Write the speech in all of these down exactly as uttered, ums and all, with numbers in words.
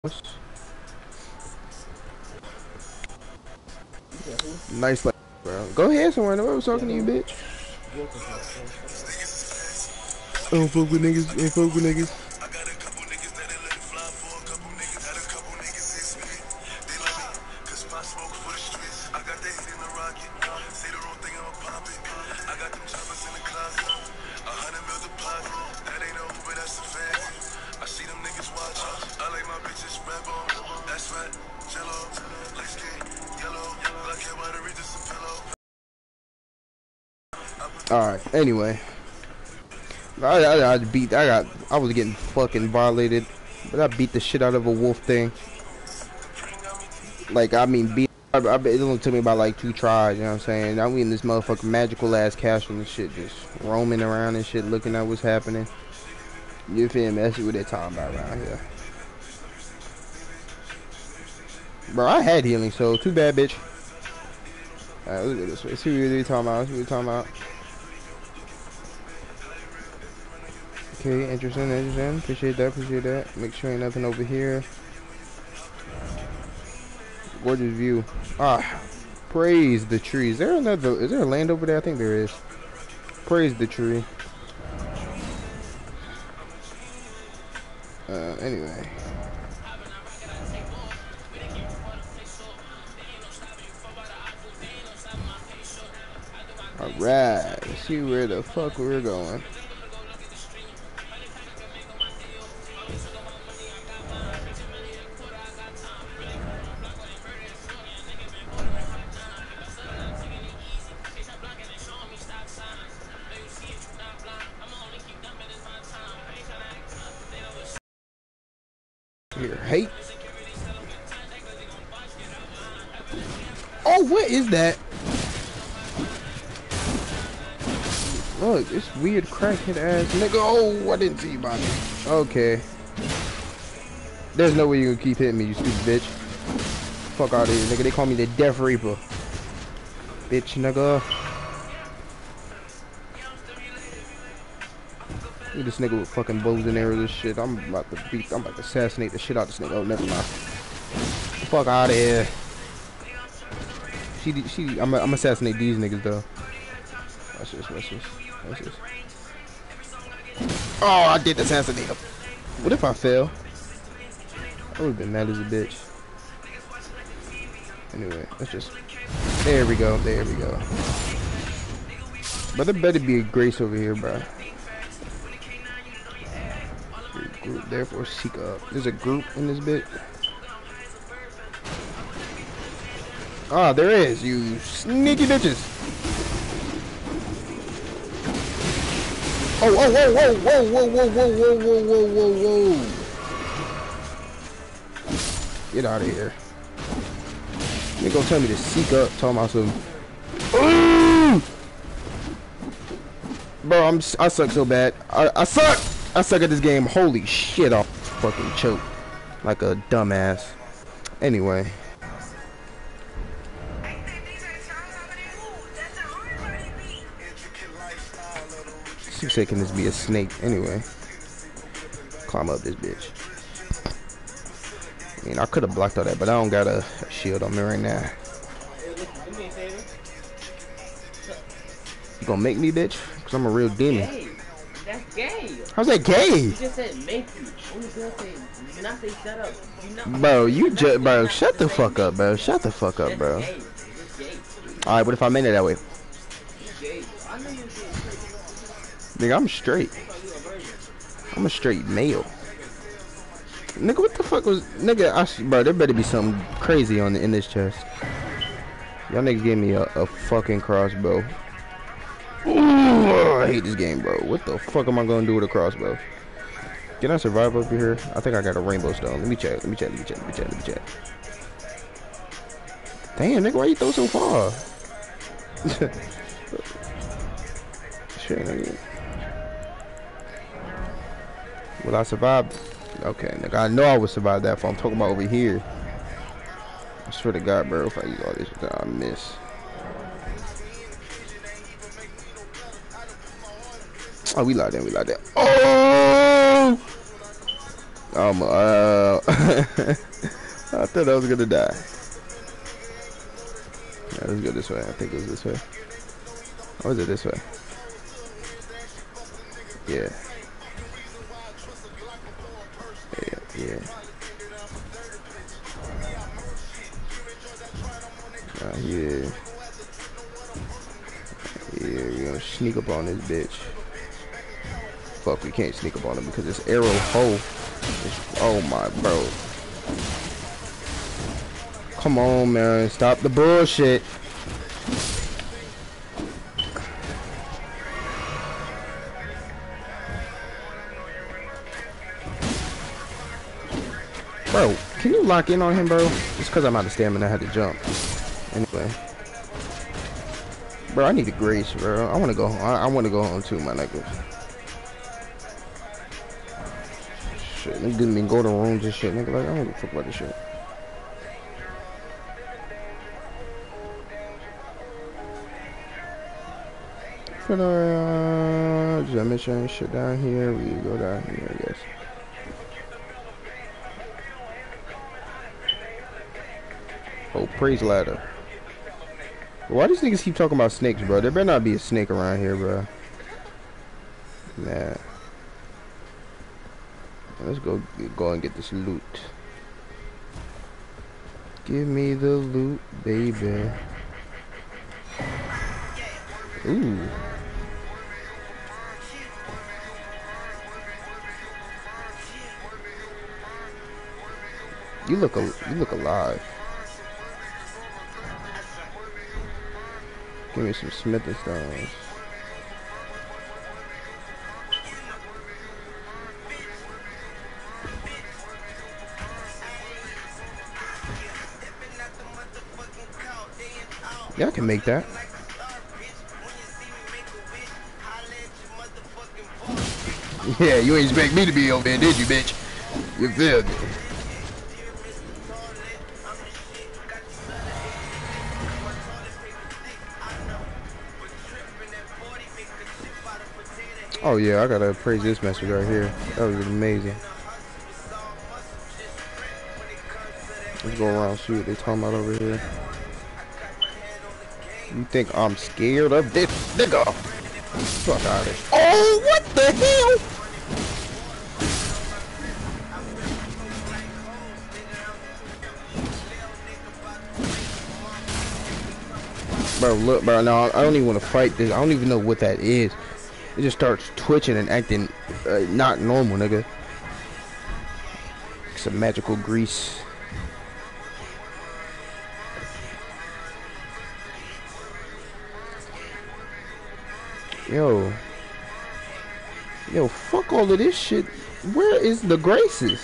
Yeah, who? Nice, like, bro. Go ahead somewhere. Nobody was Yeah, talking to you, who? bitch. Guilty as fuck. So shut up. I don't fuck with niggas. Ain't fuck with niggas. I got a couple niggas that let it fly for a couple niggas. Had a couple niggas in spit. They love me, cause my smoke for the streets. I got that hit in the rocket. Say the wrong thing, I'ma pop it. I got them choppers in the closet. A hundred mil deposit. That ain't no Uber, that's a fancy. I see them niggas watch. I like my bitches red bone. That's right, jello. Light skin, yellow. Black hair, why the read this a pillow. Alright, anyway. I, I, I beat, I got, I was getting fucking violated. But I beat the shit out of a wolf thing. Like, I mean, beat, I, I, it only took me about like two tries, you know what I'm saying? I mean, this motherfucking magical ass castle and shit just roaming around and shit, looking at what's happening. You feel me? That's what they're talking about around here. Bro, I had healing, so too bad, bitch. Alright, let's go this way. See what they're talking about. See what they're talking about. Okay, interesting, interesting. Appreciate that, appreciate that. Make sure ain't nothing over here. Gorgeous view. Ah, praise the tree. Is there another? Is there a land over there? I think there is. Praise the tree. Uh, anyway. Alright, let's see where the fuck we're going. Here, hate. Oh, what is that? Look, this weird crackhead ass nigga. Oh, I didn't see you by me. Okay. There's no way you can keep hitting me, you stupid bitch. Fuck out of here, nigga. They call me the Death Reaper. Bitch, nigga. Look at this nigga with fucking bows and arrows and shit. I'm about to beat, I'm about to assassinate the shit out of this nigga. Oh, never mind. Fuck out of here. She, she, I'm, I'm assassinate these niggas though. Watch this, watch this, watch this. Oh, I did assassinate him. What if I fail? I would've been mad as a bitch. Anyway, let's just. There we go, there we go. But there better be a grace over here, bro. Group, therefore seek up. There's a group in this bit. Ah, there is, you sneaky bitches. Oh, whoa, whoa, whoa, whoa, whoa, whoa, whoa, whoa, whoa, whoa, whoa, whoa. Get out of here. You gonna tell me to seek up, talking about some. Ooh! Bro, I'm, I suck so bad. I, I suck! I suck at this game. Holy shit, I'll fucking choke like a dumbass. Anyway. She said, can this be a snake? Anyway. Climb up this bitch. I mean, I could have blocked all that, but I don't got a shield on me right now. You gonna make me, bitch? Because I'm a real demon. Gay. That's gay. How's that gay? You just said make you. Only girl say, you cannot say shut up. You know, Bro, you just, bro, shut the fuck up, bro. Shut the fuck up, bro. Alright, what if I made it that way? Nigga, I'm straight. I'm a straight male. Nigga, what the fuck was... Nigga, I, bro, there better be something crazy on the, in this chest. Y'all niggas gave me a, a fucking crossbow. Ooh, I hate this game, bro. What the fuck am I gonna do with a crossbow? Can I survive over here? I think I got a rainbow stone. Let me check. Let me check. Let me check. Let me check. Let me check. Damn, nigga, why you throw so far? Shit, nigga. Will I survive? Okay, nigga, I know I would survive that. If I'm talking about over here. I swear to God, bro, if I use all this, I miss. Oh, we locked in. We locked in. Oh! Um, uh, I thought I was gonna die. Yeah, let's go this way. I think it was this way. Or is it this way? Yeah. Yeah, yeah. Uh, yeah. Yeah, we're gonna sneak up on this bitch. Fuck, we can't sneak up on him because it's arrow hole. It's, oh my bro. Come on, man. Stop the bullshit. Bro, can you lock in on him, bro? Just because I'm out of stamina, I had to jump. Anyway. Bro, I need a grace, bro. I want to go home. I, I want to go home too, my nigga. Shit, nigga didn't even go to rooms and shit, nigga. Like, I don't give a fuck about this shit. For the, uh, just mission shit down here. We go down here, I guess. Oh, praise ladder. Why these niggas keep talking about snakes, bro? There better not be a snake around here, bro. Nah. Let's go go and get this loot. Give me the loot, baby. Ooh. You look a you look alive. Give me some Smith and Stones. Yeah, I can make that. Yeah, you ain't expect me to be over there, did you, bitch? You feel me? Oh yeah, I gotta praise this message right here. That was amazing. Let's go around and see what they talking about over here. You think I'm scared of this nigga? Fuck out of here. Oh, what the hell? Bro, look, bro, no, I don't even want to fight this. I don't even know what that is. It just starts twitching and acting uh, not normal, nigga. Some magical grease. Yo. Yo, fuck all of this shit. Where is the graces?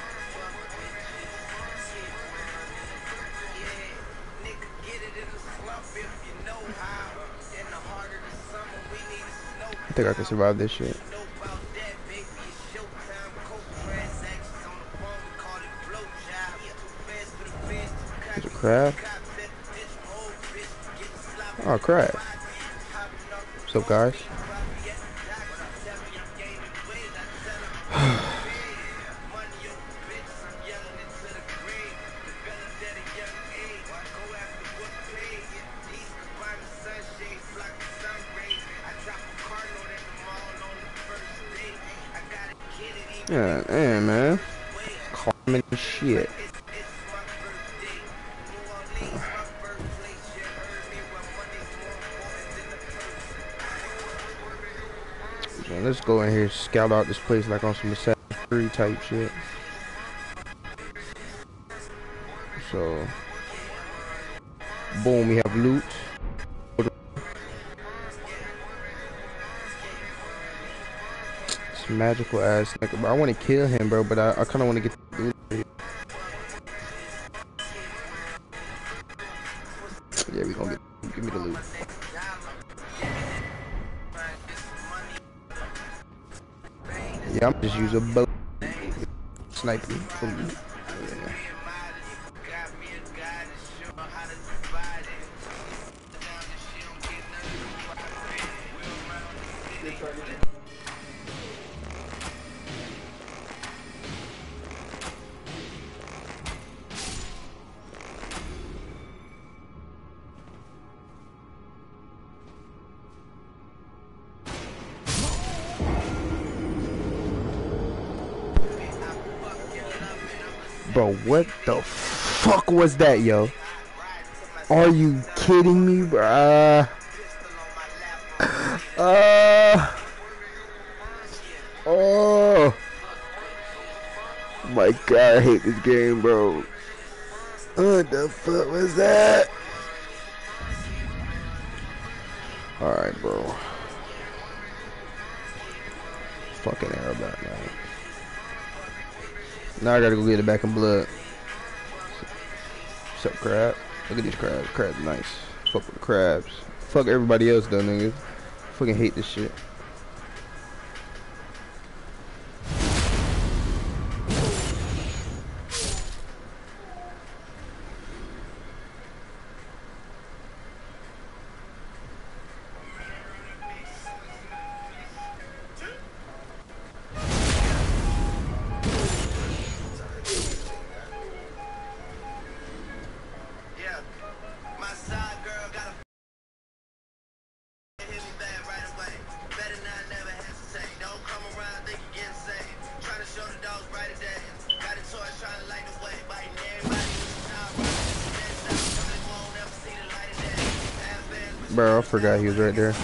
I think I can survive this shit. There's a crab. Oh, crab. What's up, guys? Yeah, damn, man. Climbing shit. So let's go in here, scout out this place like on some Assassin's Creed type shit. So, boom, we have loot. Magical ass nigga, bro. I want to kill him, bro, but I, I kind of want to get the loot. Yeah, we gonna get. Give me the loot. Yeah, I'm just use a bow sniper for loot. Yeah. Bro, what the fuck was that, yo? Are you kidding me, bruh? Uh, oh my god, I hate this game, bro. What the fuck was that? Alright, bro. Fucking arrow back, man. Now I gotta go get it back in blood. What's up, crab? Look at these crabs. Crabs nice. Fuck with the crabs. Fuck everybody else though, niggas. Fucking hate this shit. Bro, I forgot he was right there.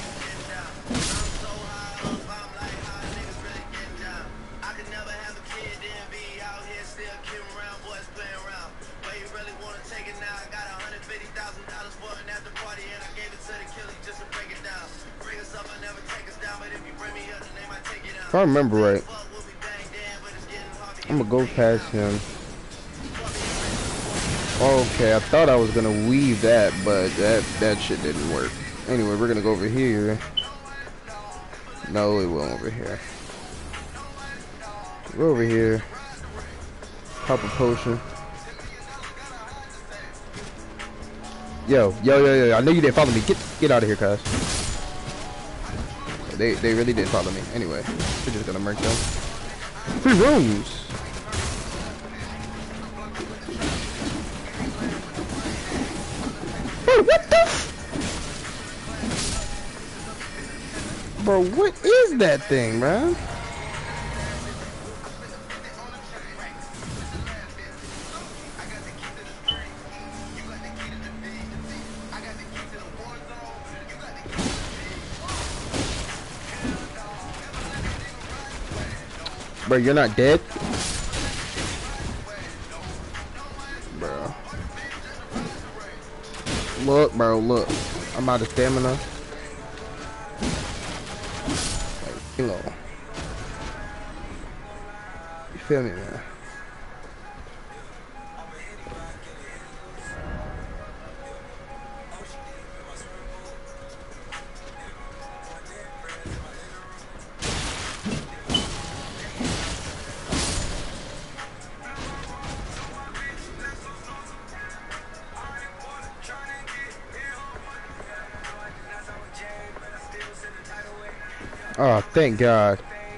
If I remember right, I'm gonna go past him. Okay, I thought I was gonna weave that, but that that shit didn't work. Anyway, we're gonna go over here. No, it won't over here. Go over here. Pop a potion. Yo, yo, yo, yo! I know you didn't follow me. Get get out of here, cuz. They they really did follow me. Anyway, we're just gonna murk them. Three rooms. What the f- Bro, what is that thing, man? Bro, you're not dead? Bro. Look, bro, look. I'm out of stamina. Like, you know. You feel me, man? Oh, thank God.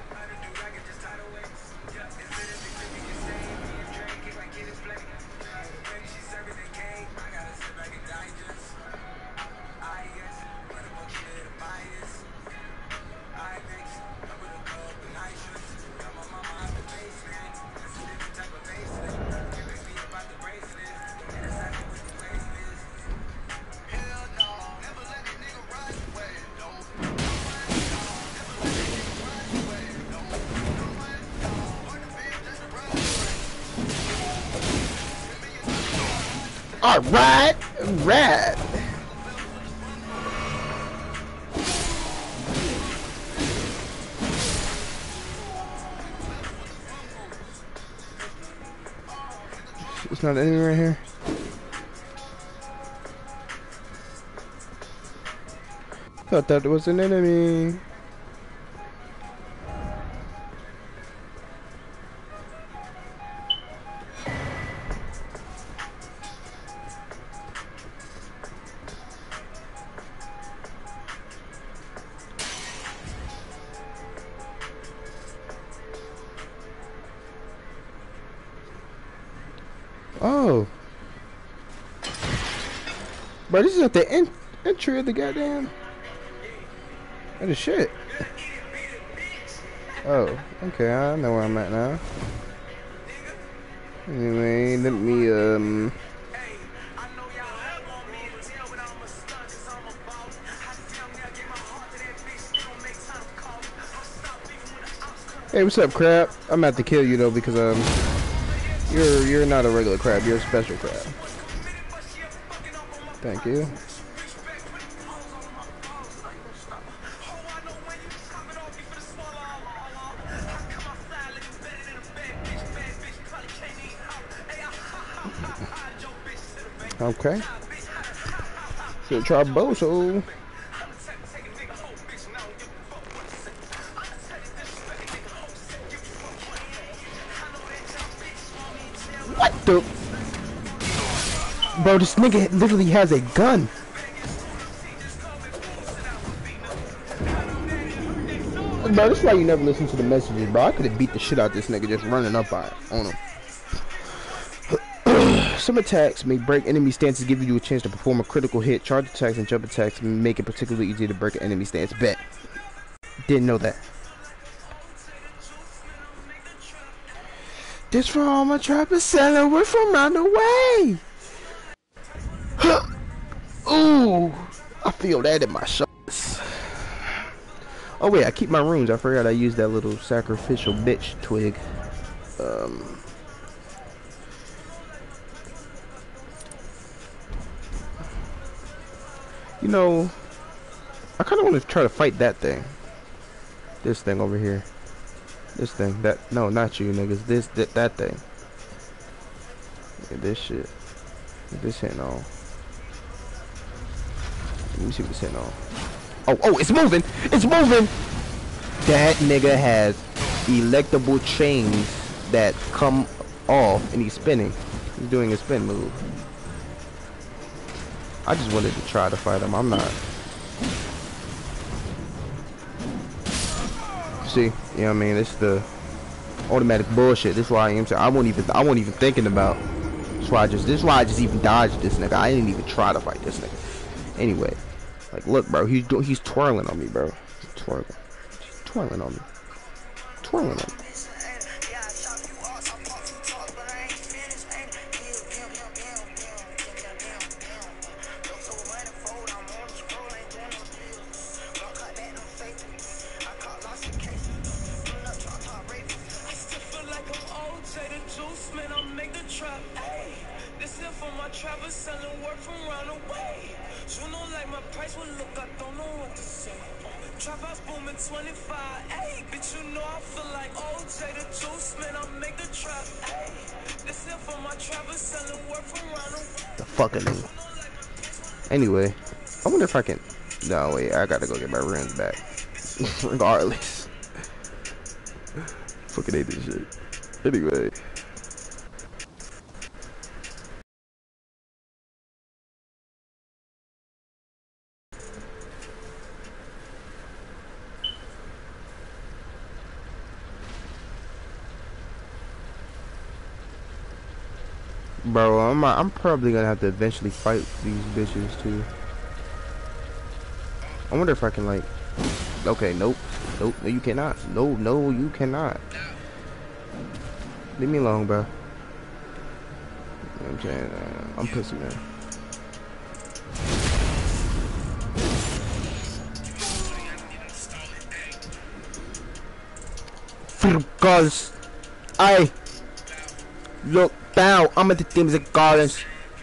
All right, right. It's not an enemy right here. Thought that was an enemy. Oh, bro, this is at the en entry of the goddamn. That is shit. Oh, okay, I know where I'm at now. Anyway, let me um. Hey, what's up, crab? I'm about to kill you though because um, you're you're not a regular crab. You're a special crab. Thank you. Okay. Should try Bozo. What the? Bro, this nigga literally has a gun. Bro, that's why you never listen to the messages, bro. I could have beat the shit out of this nigga just running up on on him. Some attacks may break enemy stances, giving you a chance to perform a critical hit. Charge attacks and jump attacks make it particularly easy to break an enemy stance. Bet. Didn't know that. This from all my trappers selling, we're from round the way. Ooh, I feel that in my shoulders. Oh wait, I keep my runes. I forgot I used that little sacrificial bitch twig. Um. You know, I kind of want to try to fight that thing. This thing over here. This thing. That no, not you niggas. This that that thing. Yeah, this shit. This hitting on. Let me see what it's hitting on. Oh, oh, it's moving. It's moving. That nigga has electable chains that come off, and he's spinning. He's doing a spin move. I just wanted to try to fight him. I'm not. See, you know what I mean? It's the automatic bullshit. This is why I am saying I won't even. I won't even thinking about. That's why I just. This is why I just even dodged this nigga. I didn't even try to fight this nigga. Anyway, like, look, bro. He's doing. He's twirling on me, bro. He's twirling. He's twirling on me. Twirling on me. The fucking thing. Anyway, I wonder if I can. No, wait, I gotta go get my runes back. Regardless. Fucking hate this shit. Anyway. Bro, I'm I'm probably gonna have to eventually fight these bitches too. I wonder if I can, like. Okay, nope, nope, no, you cannot. No, no, you cannot. Leave me alone, bro. You know what I'm saying? Uh, I'm pussy, man. Because I look down, I'm at the teams and gardens.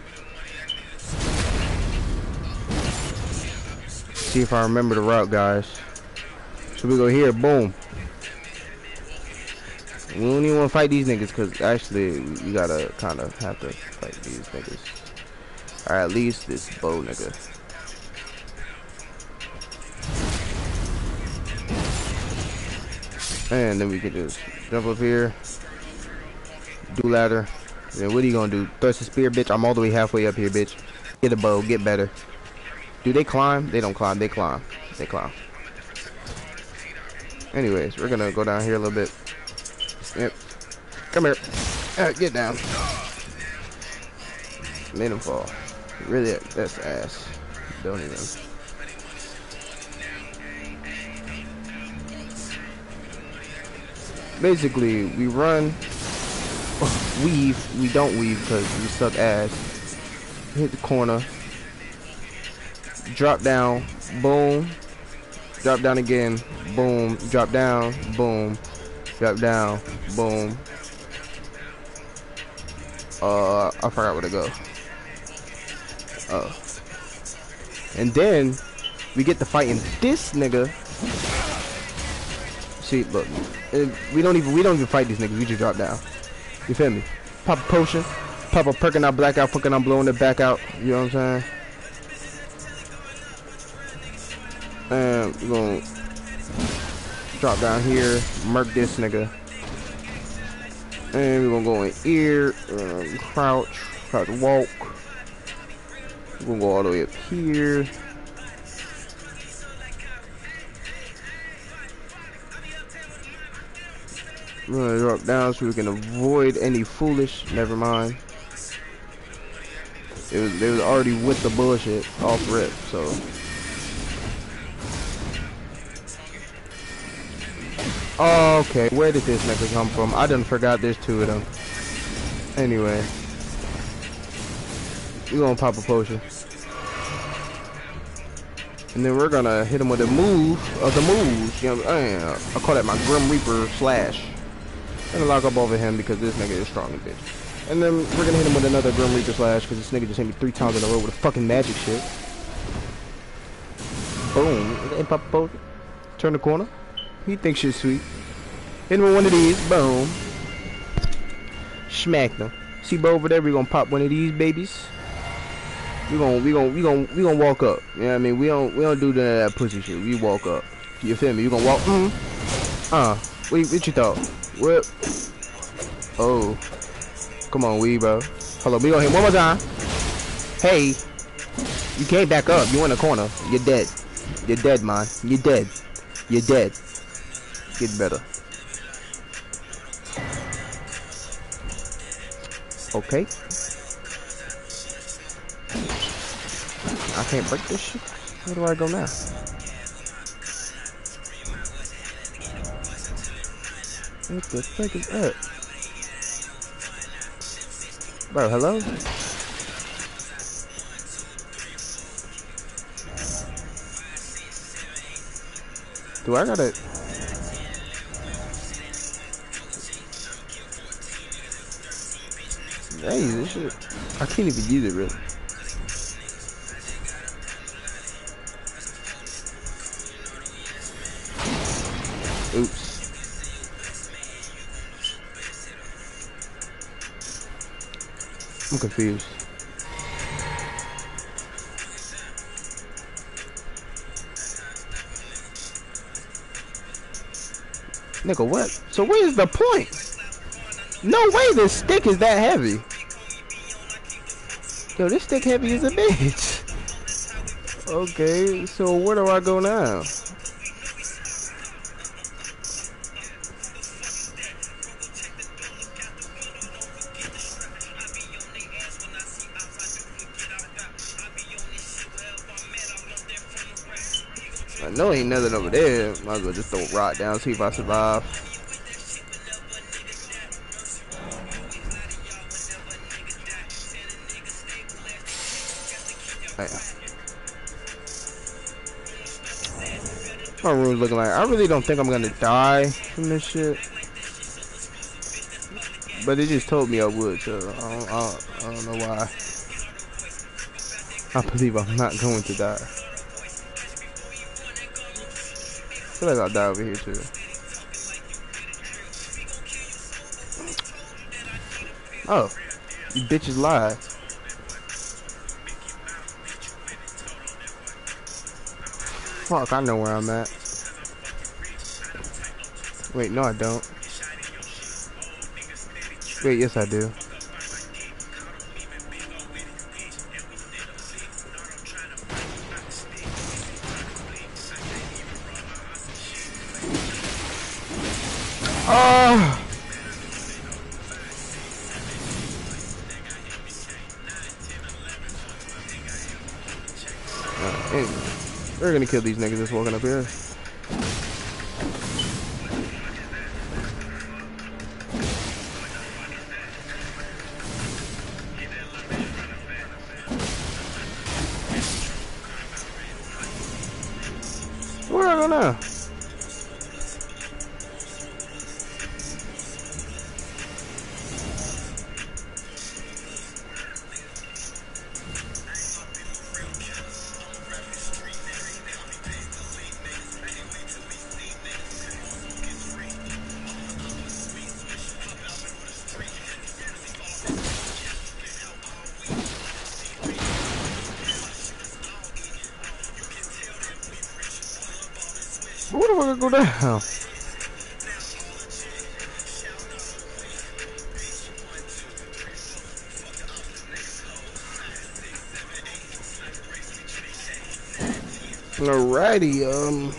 See if I remember the route, guys. So we go here, boom. We don't even want to fight these niggas because actually we gotta kind of have to fight these niggas. Or at least this bow nigga. And then we can just jump up here, do ladder. Then what are you gonna do? Thrust a spear, bitch. I'm all the way halfway up here, bitch. Get a bow, get better. Do they climb? They don't climb, they climb. They climb. Anyways, we're gonna go down here a little bit. Yep. Come here. Alright, get down. Made him fall. Really, that's ass. Don't even. Basically, we run. weave. We don't weave because we suck ass. Hit the corner. Drop down. Boom. Drop down again. Boom. Drop down. Boom. Drop down. Boom. Uh, I forgot where to go. Oh. And then we get to fighting this nigga. See, look, we don't even we don't even fight these niggas. We just drop down. You feel me? Pop a potion, pop a perking out, blackout, fucking I'm blowing it back out. You know what I'm saying? And we're gonna drop down here, murk this nigga. And we're gonna go in ear, uh, crouch, crouch walk. We're gonna go all the way up here. We're gonna drop down so we can avoid any foolish. Never mind. It was they was already with the bullshit off rip, so. Oh, okay, where did this nigga come from? I done forgot there's two of them. Anyway. We're gonna pop a potion. And then we're gonna hit him with a move of the moves. You know, uh, I call that my Grim Reaper slash. I'm gonna lock up over him because this nigga is strong as bitch. And then we're gonna hit him with another Grim Reaper slash because this nigga just hit me three times in a row with a fucking magic shit. Boom. And pop a potion. Turn the corner. He thinks shit's sweet. Hit him with one of these. Boom. Smack them. See, bro, over there, we gonna pop one of these babies. We gonna, we gonna, we gonna, we gonna walk up. You know what I mean? We don't, we don't do none of that pussy shit. We walk up. You feel me? You gonna walk? Mm. Uh. What, what you thought? What? Oh. Come on, we bro. Hold on. We gonna hit one more time. Hey. You can't back up. You in the corner. You're dead. You're dead, man. You're dead. You're dead. Get better. Okay. I can't break this shit. Where do I go now? What the fuck is that? Bro, hello? Do I gotta... Hey, this shit... I can't even use it, really. Oops. I'm confused. Nigga, what? So where's the point? No way this stick is that heavy. Yo, this stick heavy as a bitch. Okay, so where do I go now? I know ain't nothing over there. Might as well just throw a rock down, see if I survive. My room's looking like I really don't think I'm gonna die from this shit, but it just told me I would, so I don't, I don't, I don't know why. I believe I'm not going to die. I feel like I'll die over here too. Oh, you bitches lied. Fuck, I know where I'm at. Wait, no I don't. Wait, yes I do. Oh! Uh, anyway. We're gonna kill these niggas that's walking up here. go now? Where the fuck I go down? Alrighty, um,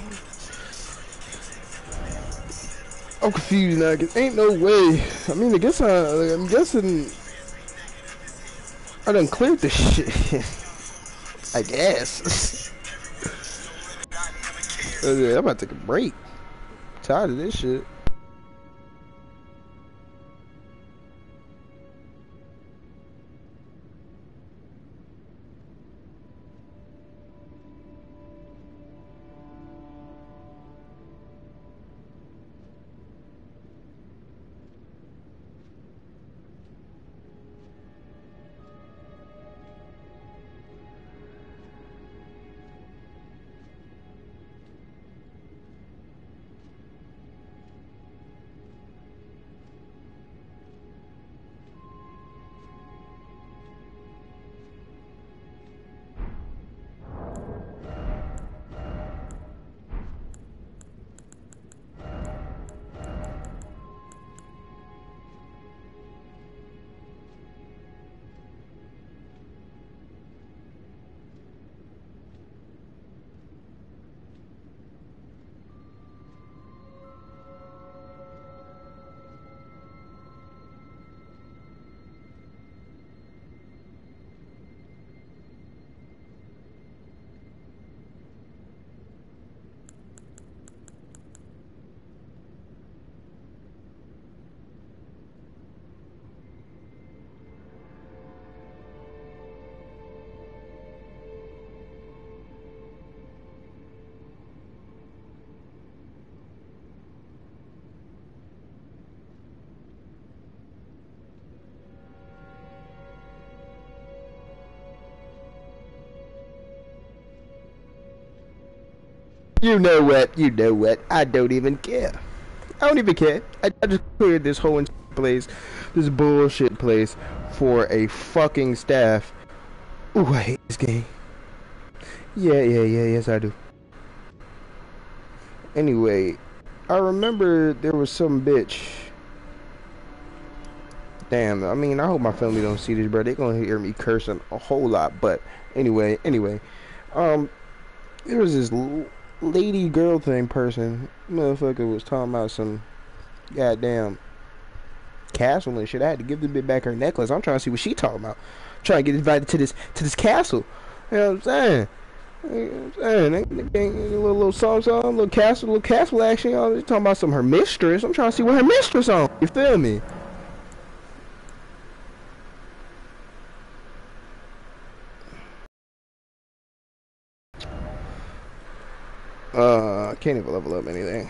I'm confused now, cause ain't no way. I mean, I guess I, I'm guessing I done cleared this shit. I guess. uh, yeah, I'm about to take a break. I'm tired of this shit. You know what? You know what? I don't even care. I don't even care. I, I just cleared this whole place, this bullshit place, for a fucking staff. Ooh, I hate this game. Yeah, yeah, yeah, yes I do. Anyway, I remember there was some bitch. Damn, I mean, I hope my family don't see this, bro. They gonna hear me cursing a whole lot. But anyway, anyway, um, there was this lady girl thing person. Motherfucker was talking about some goddamn castle and shit. I had to give the bitch back her necklace. I'm trying to see what she talking about. I'm trying to get invited to this to this castle. You know what I'm saying? You know what I'm saying? They, they, they, little little song song, little castle, little castle action. Y'all talking about some her mistress. I'm trying to see what her mistress on. You feel me? Uh, I can't even level up anything.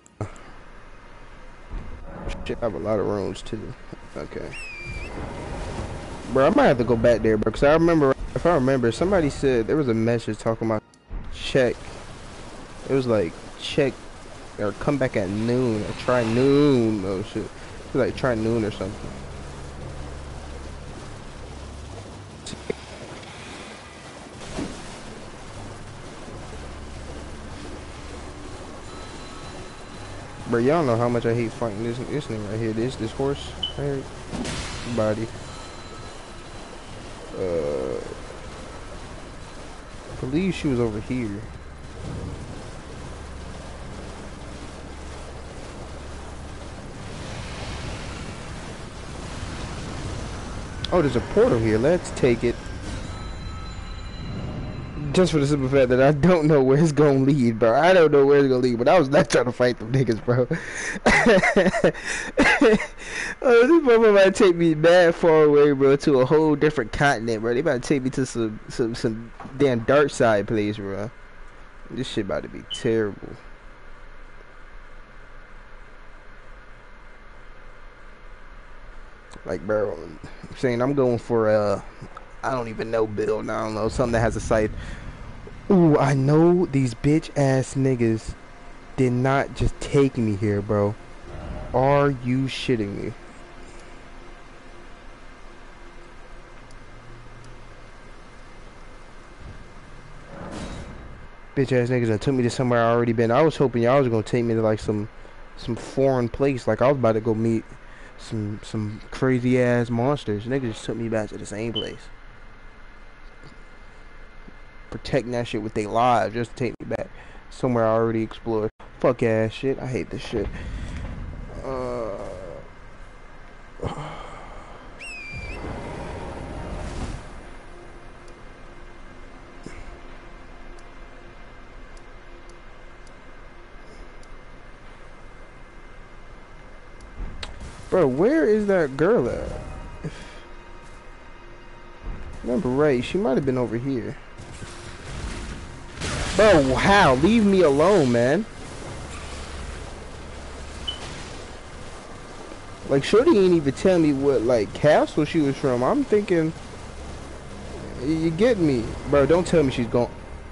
Shit, I have a lot of rooms too. Okay. Bro, I might have to go back there, bro, because I remember, if I remember, somebody said there was a message talking about check. It was like, check, or come back at noon, or try noon, oh shit. It was like, try noon or something. Bro, y'all know how much I hate fighting this this thing right here. This this horse right here. Body. Uh, I believe she was over here. Oh, there's a portal here. Let's take it. Just for the simple fact that I don't know where it's gonna lead, bro. I don't know where it's gonna lead, but I was not trying to fight them niggas, bro. Oh, this motherfucker might take me mad far away, bro, to a whole different continent, bro. They about to take me to some some some damn dark side place, bro. This shit about to be terrible. Like, bro, I'm saying I'm going for uh, I don't even know build. I don't know, something that has a scythe. Ooh, I know these bitch ass niggas did not just take me here, bro. Are you shitting me? Bitch ass niggas that took me to somewhere I already been. I was hoping y'all was gonna take me to like some some foreign place. Like I was about to go meet some some crazy ass monsters. Niggas just took me back to the same place. Protecting that shit with their lives just to take me back somewhere I already explored. Fuck ass shit. I hate this shit. Uh Bro, where is that girl at? If I remember right, she might have been over here. Bro, how? Leave me alone, man. Like, Shorty ain't even tell me what, like, castle she was from. I'm thinking, you get me. Bro, don't tell me she's gone.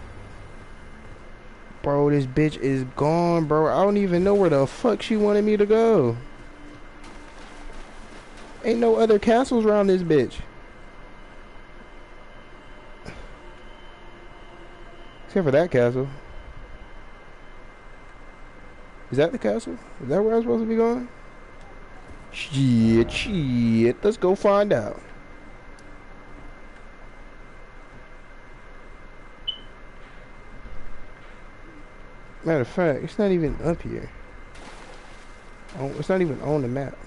Bro, this bitch is gone, bro. I don't even know where the fuck she wanted me to go. Ain't no other castles around this bitch. Except for that castle. Is that the castle? Is that where I'm supposed to be going? Shit, shit. Let's go find out. Matter of fact, it's not even up here. Oh, it's not even on the map.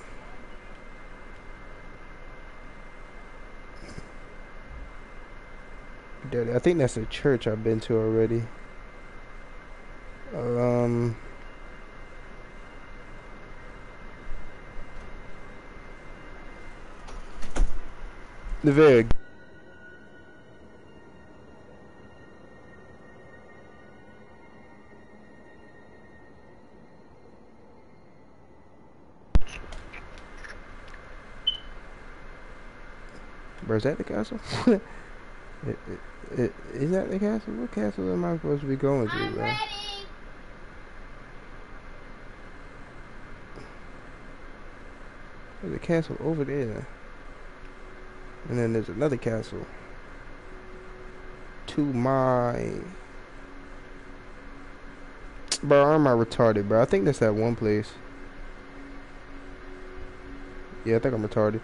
Dude, I think that's a church I've been to already. Um... The very Bro, is that the castle? it, it, it, is that the castle? What castle am I supposed to be going to, I'm bro? ready. There's a castle over there. And then there's another castle. To my... Bro, am I retarded, bro? I think that's that one place. Yeah, I think I'm retarded.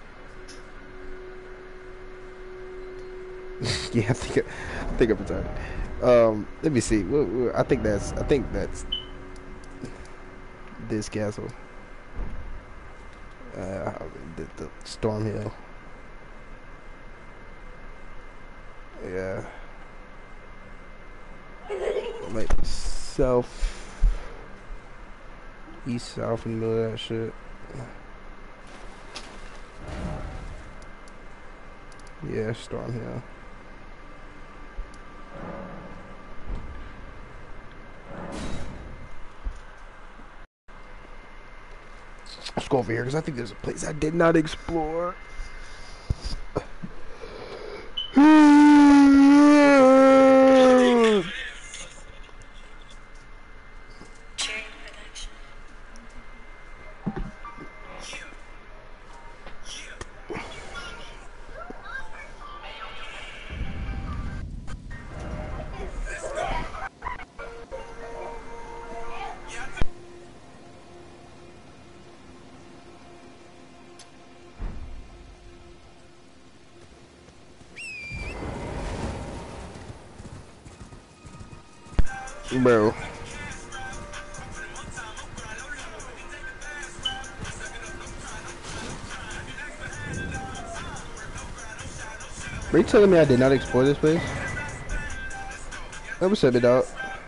Yeah, I think I, I think I'm retarded. Um, let me see. What, what, I think that's I think that's this castle. Uh, the, the Storm Hill. Yeah. Like south, east, south, in the middle of that shit. Yeah, Storm Hill. Let's go over here because I think there's a place I did not explore. Bro. Are you telling me I did not explore this place? Oh, what's up, big dog?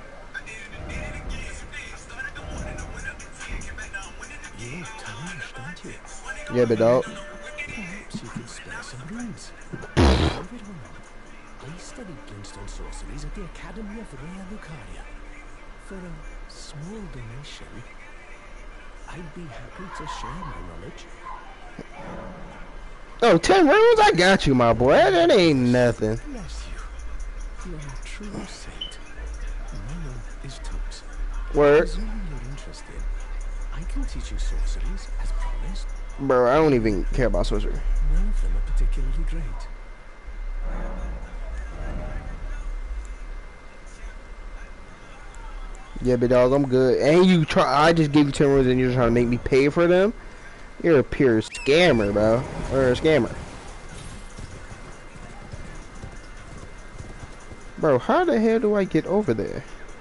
You're tarnished, aren't you? Yeah, big dog. Perhaps you could spare some runes. Believe it or not, I studied Glintstone sorceries at the Academy of Rea Lucaria. For a small donation, I'd be happy to share my knowledge. Oh, ten runes? I got you, my boy. That ain't nothing. Bless you. You're a true saint. My name is Tubbs. Word. Presuming you're interested, I can teach you sorceries, as promised. Bro, I don't even care about sorcery. None of them are particularly great. Yeah, but dog, I'm good. And you try, I just gave you ten runes and you're trying to make me pay for them? You're a pure scammer, bro. Or a scammer. Bro, how the hell do I get over there?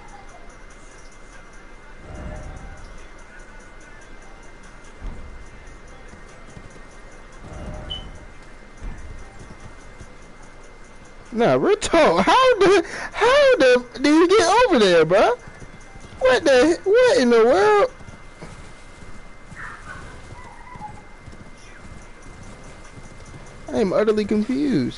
Nah, real talk. How the how the do you get over there, bro? What the what in the world? I am utterly confused.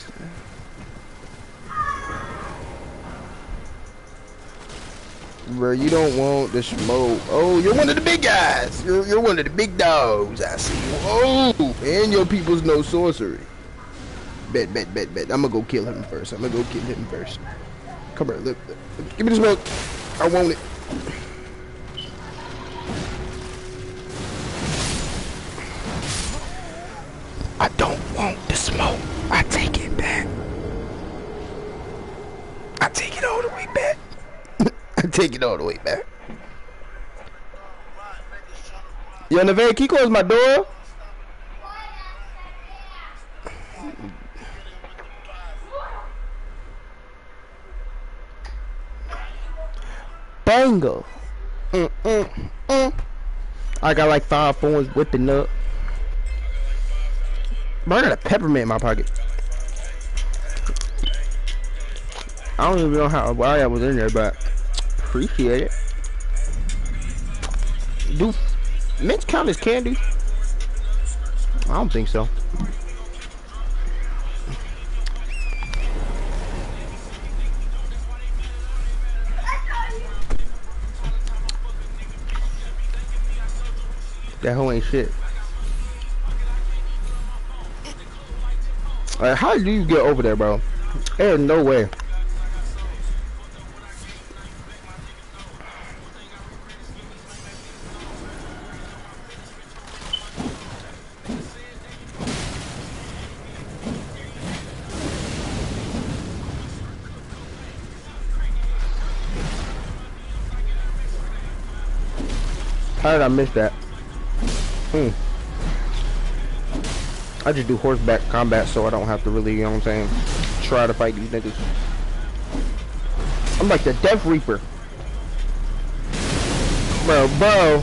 Bro, you don't want the smoke. Oh, you're one of the big guys. You're you're one of the big dogs. I see you. Oh, and your people's no sorcery. Bet, bet, bet, bet. I'm gonna go kill him first. I'm gonna go kill him first. Come here, look, look. Give me the smoke. I want it. I don't want the smoke. I take it back. I take it all the way back. I take it all the way back. Yo, Neve, can you close my door? Bango. Mm, mm, mm. I got like five phones whipping up. Bro, I got a peppermint in my pocket. I don't even know how why I was in there, but appreciate it. Do mints count as candy? I don't think so. That hoe ain't shit. Alright, how do you get over there, bro? There's no way. How did I miss that? Hmm. I just do horseback combat so I don't have to really, you know what I'm saying, try to fight these niggas. I'm like the Death Reaper. Bro, bro.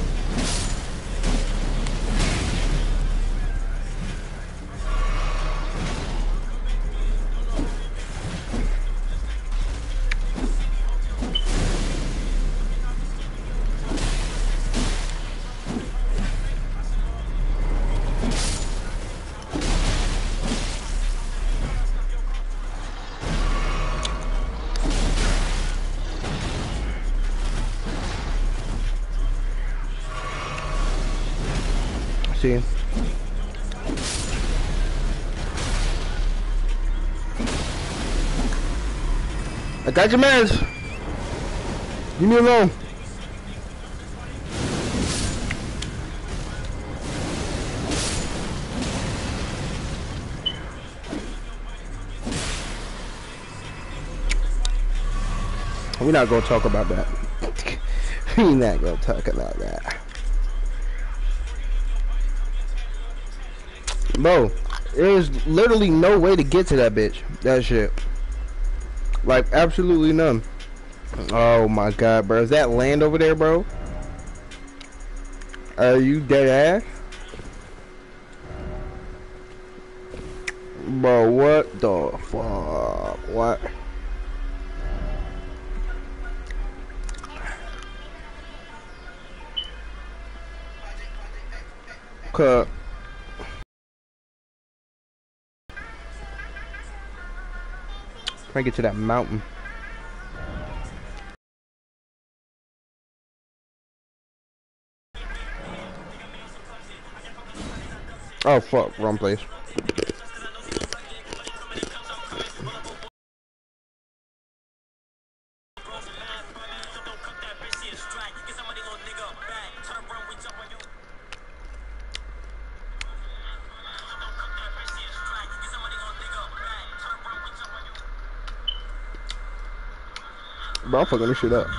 See. I got your mans. Leave me alone. We're not gonna talk about that. We're not gonna talk about that. Bro, there's literally no way to get to that bitch. That shit. Like, absolutely none. Oh my god, bro. Is that land over there, bro? Are you dead ass? Bro, what the fuck? What? Cut. Try to get to that mountain. Oh fuck, wrong place. Bro, I'm fucking this shit up.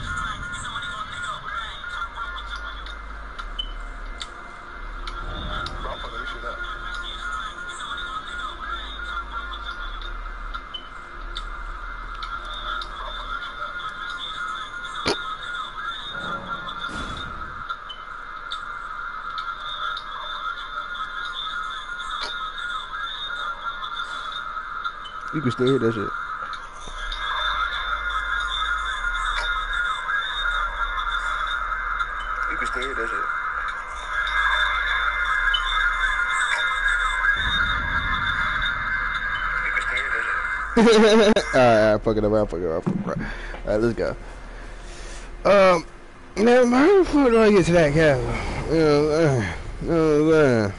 You can still hear that shit. You can still hear that shit. You can still hear that shit. Alright, fuck it up, fuck it up, fuck it up. Alright, let's go. Um, now, how the fuck do I get to that castle? You know, uh, you know, uh,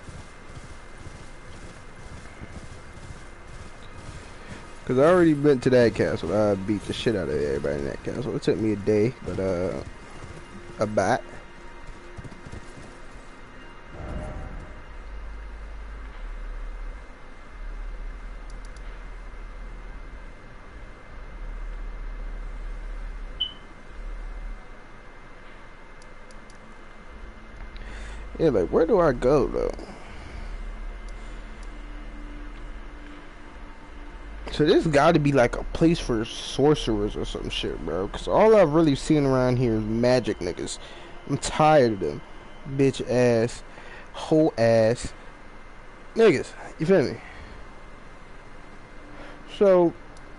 Cause I already been to that castle. I beat the shit out of everybody in that castle. It took me a day, but uh, a bat. Yeah, like where do I go though? So this got to be like a place for sorcerers or some shit, bro. Cause all I've really seen around here is magic niggas. I'm tired of them, bitch ass, whole ass niggas. You feel me? So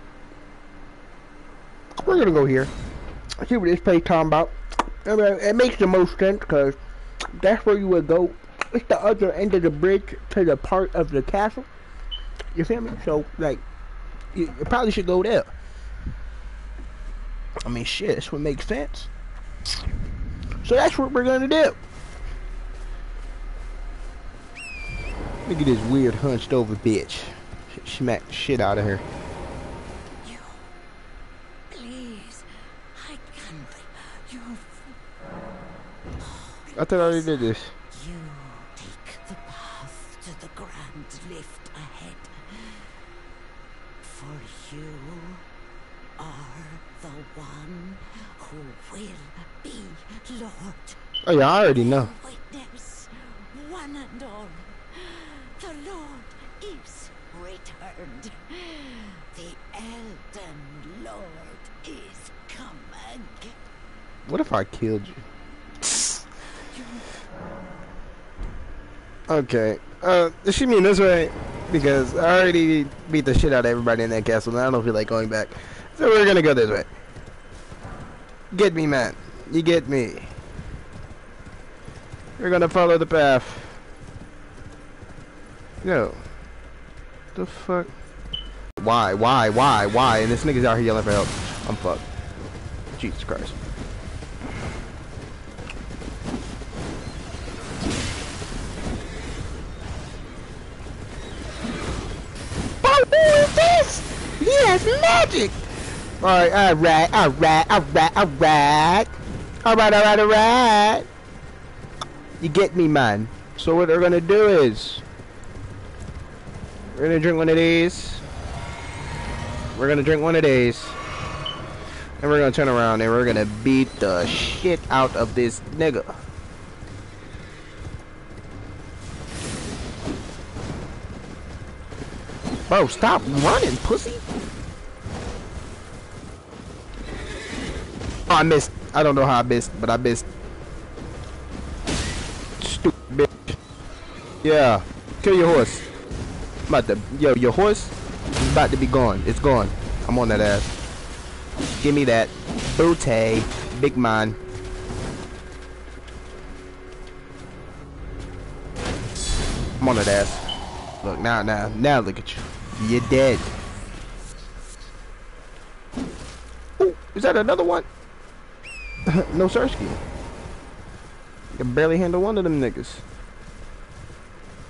we're gonna go here. See what this place talking about. I mean, it makes the most sense cause that's where you would go. It's the other end of the bridge to the part of the castle. You feel me? So like. You probably should go there. I mean, shit, that's what makes sense. So that's what we're gonna do. Look at this weird hunched over bitch. Smack the shit out of her. You, please, I can't. You. I thought I already did this. You take the path to the grand lift ahead. For you are the one who will be Lord. Oh yeah, I already know. Witness, one and all, the Lord is returned. The Elden Lord is coming. What if I killed you? Okay. Uh, does she mean this way? Because I already beat the shit out of everybody in that castle, and I don't feel like going back. So we're gonna go this way. Get me, man. You get me. We're gonna follow the path. Yo. The fuck? Why? Why? Why? Why? And this nigga's out here yelling for help. I'm fucked. Jesus Christ. Who is this? He has magic! Alright, alright, alright, alright, alright. Alright, alright, alright. You get me, man. So what we're gonna do is we're gonna drink one of these. We're gonna drink one of these. And we're gonna turn around and we're gonna beat the shit out of this nigga. Bro, stop running, pussy. Oh, I missed. I don't know how I missed, but I missed. Stupid bitch. Yeah. Kill your horse. I'm about to, yo, your horse is about to be gone. It's gone. I'm on that ass. Give me that. Booty. Big man. I'm on that ass. Look, now, now, now look at you. You're dead. Oh, is that another one? No Sersky. You can barely handle one of them niggas.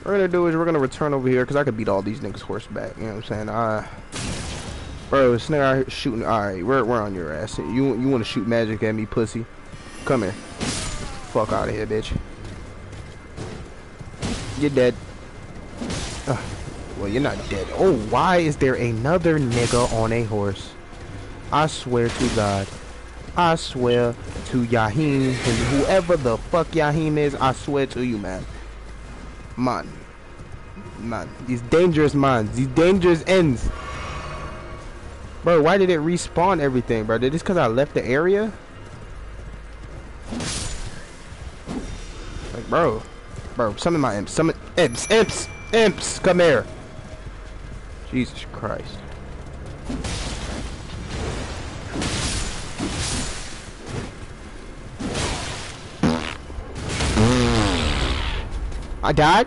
What we're gonna do is we're gonna return over here because I could beat all these niggas horseback. You know what I'm saying? Uh, bro, this nigga out here shooting. All right, we're we're on your ass. You you want to shoot magic at me, pussy? Come here. Fuck out of here, bitch. You're dead. Uh, well, you're not dead. Oh, why is there another nigga on a horse? I swear to God. I swear to Yahim and whoever the fuck Yahim is, I swear to you, man. Man. Man. These dangerous mines. These dangerous ends. Bro, why did it respawn everything, bro? Did this because I left the area? Like, bro. Bro, summon my imps. Summon imps. Imps. Imps. Come here. Jesus Christ. I died?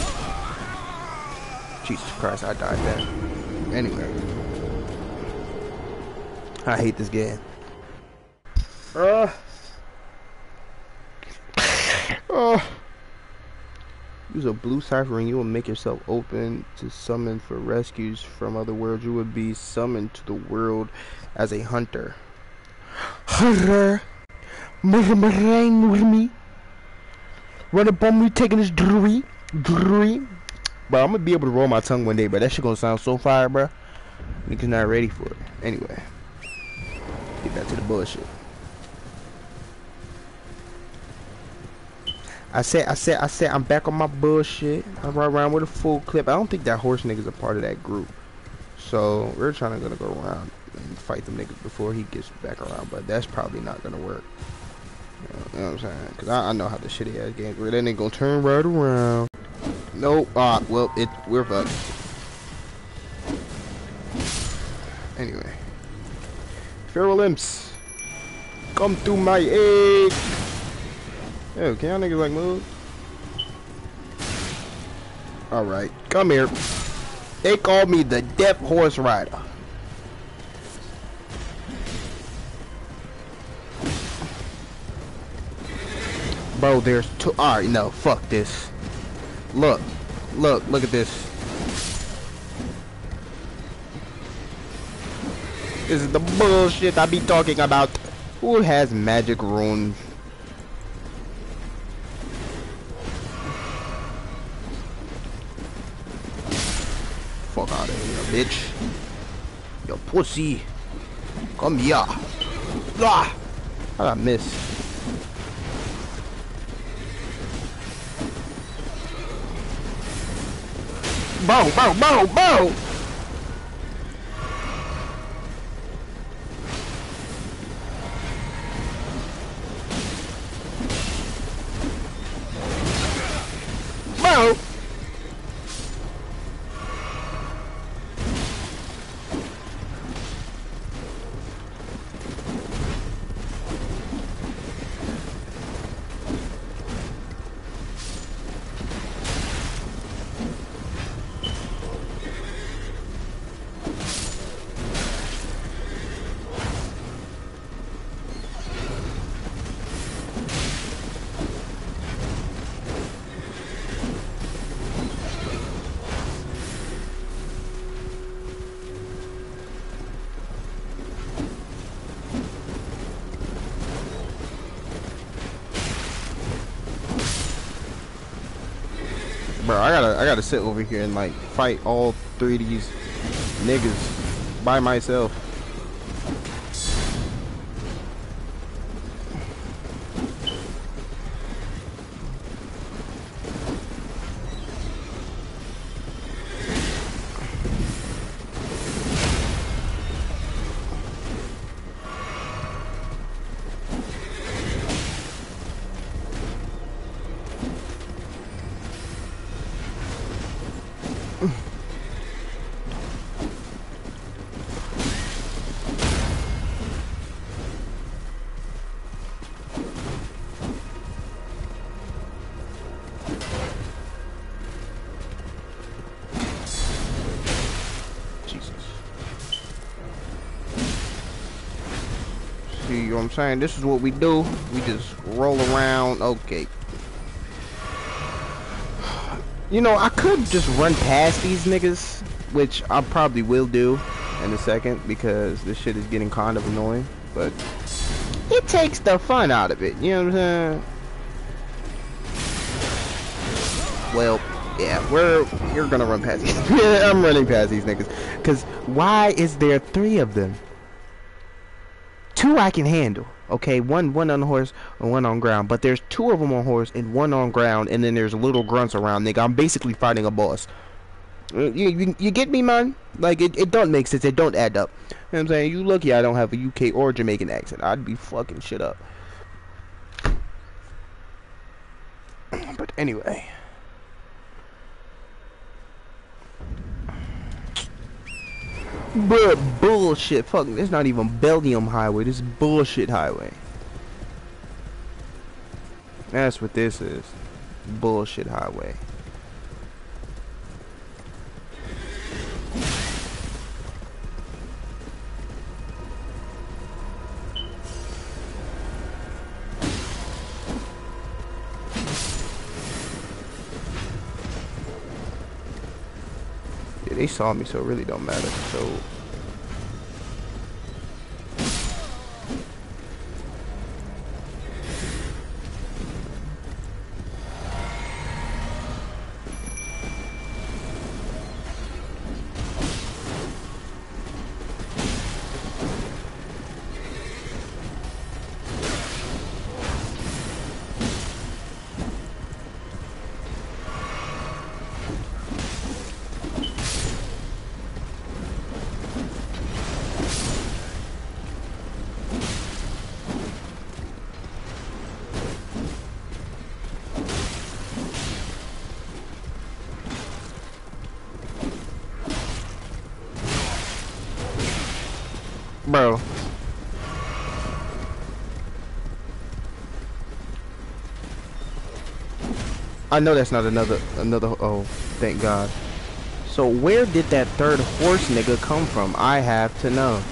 Jesus Christ, I died there. Anyway. I hate this game. Uh. Oh. Use a blue cipher and you will make yourself open to summon for rescues from other worlds. You would be summoned to the world as a hunter. Hunter. Me. Run up on me taking this drury. Drury. Bro, I'm gonna be able to roll my tongue one day, but that shit gonna sound so fire, bro. Niggas not ready for it. Anyway. Get back to the bullshit. I said, I said, I said, I'm back on my bullshit. I ride around with a full clip. I don't think that horse nigga's a part of that group. So, we're trying to gonna go around and fight them niggas before he gets back around, but that's probably not gonna work. You know what I'm saying? Because I, I know how the shitty ass game goes. Then they gonna turn right around. Nope. Ah, well, it, we're fucked. Anyway. Feral imps. Come to my aid. Yo, can y'all niggas like move? Alright, come here. They call me the Deaf Horse Rider. Bro, there's two. Alright, no, fuck this. Look, look, look at this. This is the bullshit I be talking about. Who has magic runes? Fuck out of here, bitch. Yo, pussy. Come here. Ah! How did I miss? Bro, bro, bro, bro! Bro! Bro, I gotta, I gotta sit over here and like fight all three of these niggas by myself. You know what I'm saying? This is what we do. We just roll around. Okay. You know, I could just run past these niggas, which I probably will do in a second because this shit is getting kind of annoying, but it takes the fun out of it, you know what I'm saying? Well, yeah, we're you're gonna run past these. Yeah, I'm running past these niggas. Cause why is there three of them? Two I can handle. Okay, one one on horse and one on ground. But there's two of them on horse and one on ground, and then there's little grunts around. Nigga, I'm basically fighting a boss. You you, you get me, man? Like it, it don't make sense. It don't add up. You know what I'm saying? You lucky I don't have a U K or Jamaican accent. I'd be fucking shit up. But anyway. Bruh, bullshit. Fuck, it's not even Belgium highway. This is bullshit highway. That's what this is. Bullshit highway. Yeah, they saw me, so it really don't matter. So bro. I know that's not another another oh, thank God. So where did that third horse nigga come from? I have to know.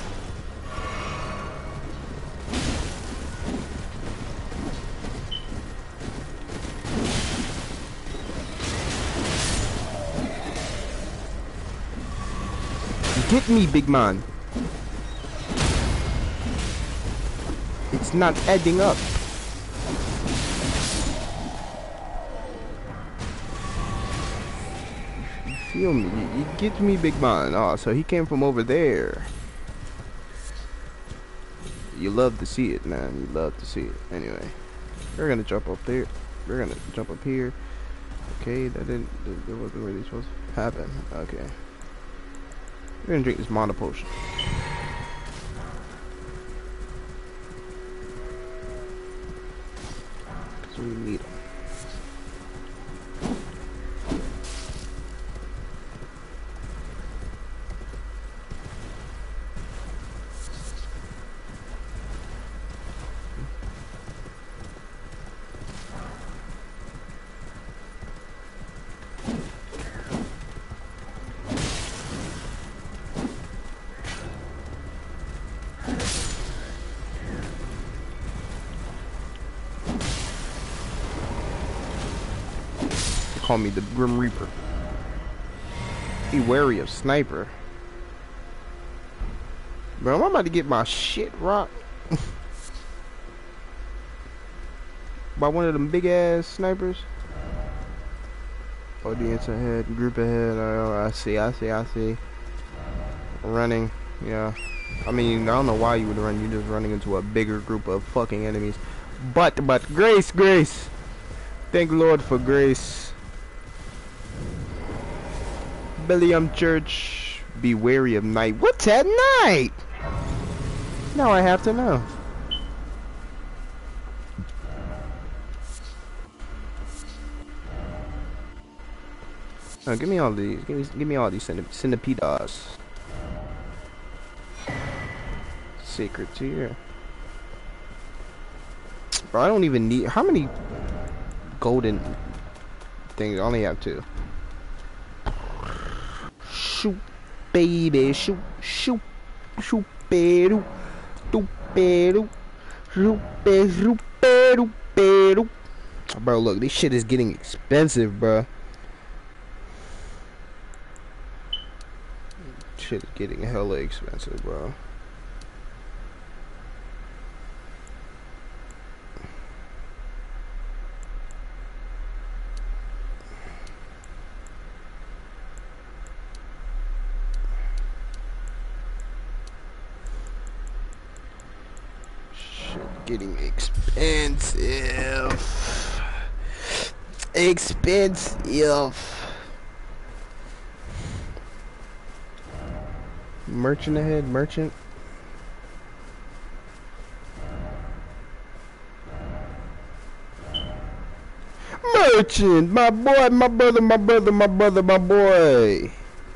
Get me, big man. It's not adding up. You feel me? You, you get me, big man. Oh, so he came from over there. You love to see it, man. You love to see it. Anyway, we're gonna jump up there. We're gonna jump up here. Okay, that didn't. That wasn't really supposed to happen. Okay. We're gonna drink this mana potion. We need them. Call me the Grim Reaper. Be wary of sniper. Bro, I'm about to get my shit rocked by one of them big ass snipers. Audience ahead, group ahead. Oh, I see, I see, I see. Running, yeah. I mean, I don't know why you would run. You're just running into a bigger group of fucking enemies. But, but, grace, grace. Thank Lord for grace. Bellium Church, be wary of night. What's at night? Now I have to know. Oh, give me all these. Give me, give me all these centipedes. Sacred tier. Bro, I don't even need. How many golden things? I only have two. Shoot, baby, shoot, shoot, shoot, peru, tu peru, shoot, peru, peru, peru. Bro, look, this shit is getting expensive, bro. Shit is getting hella expensive, bro. Shit getting expensive. Expensive. Merchant ahead, merchant. Merchant, my boy, my brother, my brother, my brother, my boy.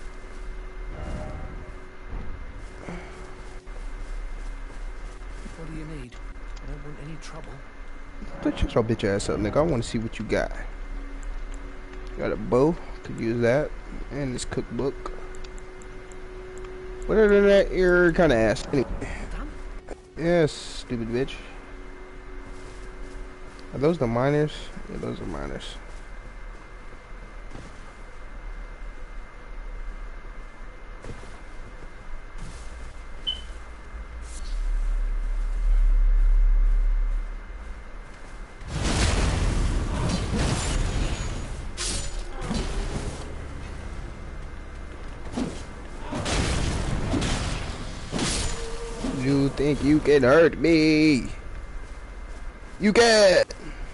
What do you need? I don't want any trouble. But shut your bitch ass up, nigga. I want to see what you got. Got a bow. Could use that. And this cookbook. Whatever that you're kind of ass. Anyway. Yes, stupid bitch. Are those the miners? Yeah, those are miners. You think you can hurt me? You can!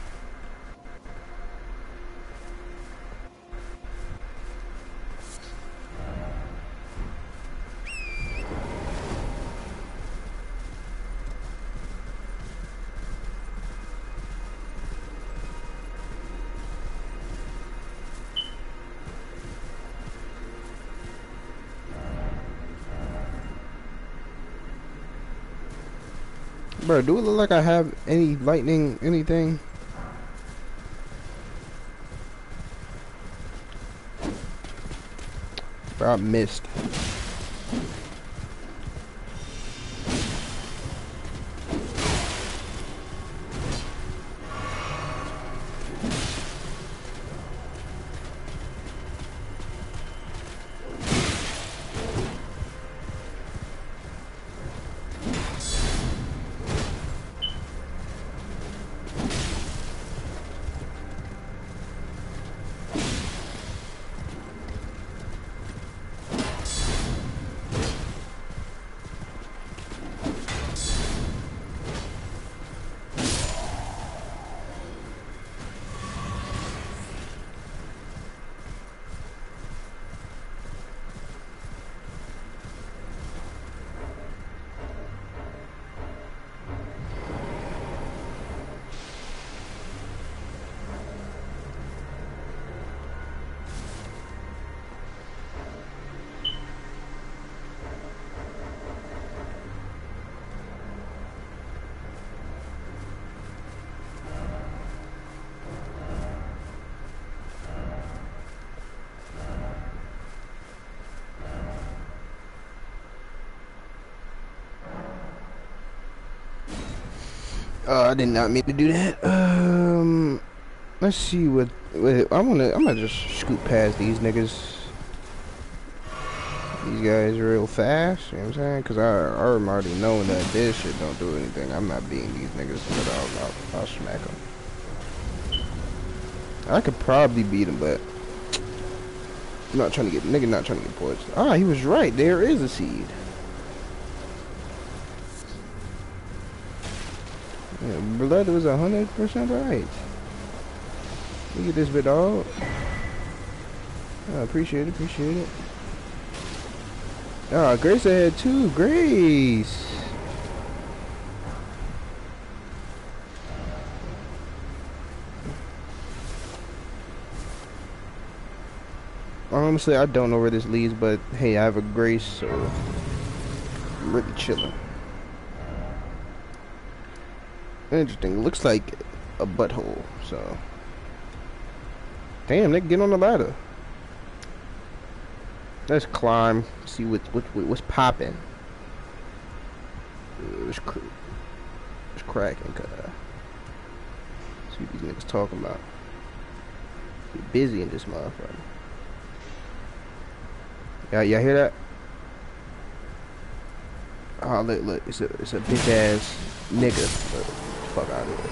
Bro, do it look like I have any lightning, anything? Bro, I missed. Uh, I did not mean to do that. Um, let's see what. what I'm gonna. I'm gonna just scoot past these niggas. These guys real fast. You know what I'm saying? Cause I, I'm already knowing that this shit don't do anything. I'm not beating these niggas, but I'll, I'll, I'll smack them. I could probably beat him, but I'm not trying to get nigga. Not trying to get points. Ah, he was right. There is a seed. Yeah, blood was a hundred percent right. Look at this bit, dog. I appreciate it, appreciate it. Ah, Grace ahead too. Grace. Honestly, I don't know where this leads, but hey, I have a Grace, so I'm really chilling. Interesting. Looks like a butthole. So, damn, they can get on the ladder. Let's climb. See what what what's popping. It's cr it's cracking. Uh, see what these niggas talking about. Be busy in this motherfucker. Yeah, y'all hear that? Oh, look, look, it's a, it's a bitch ass nigga. Look, fuck out of here.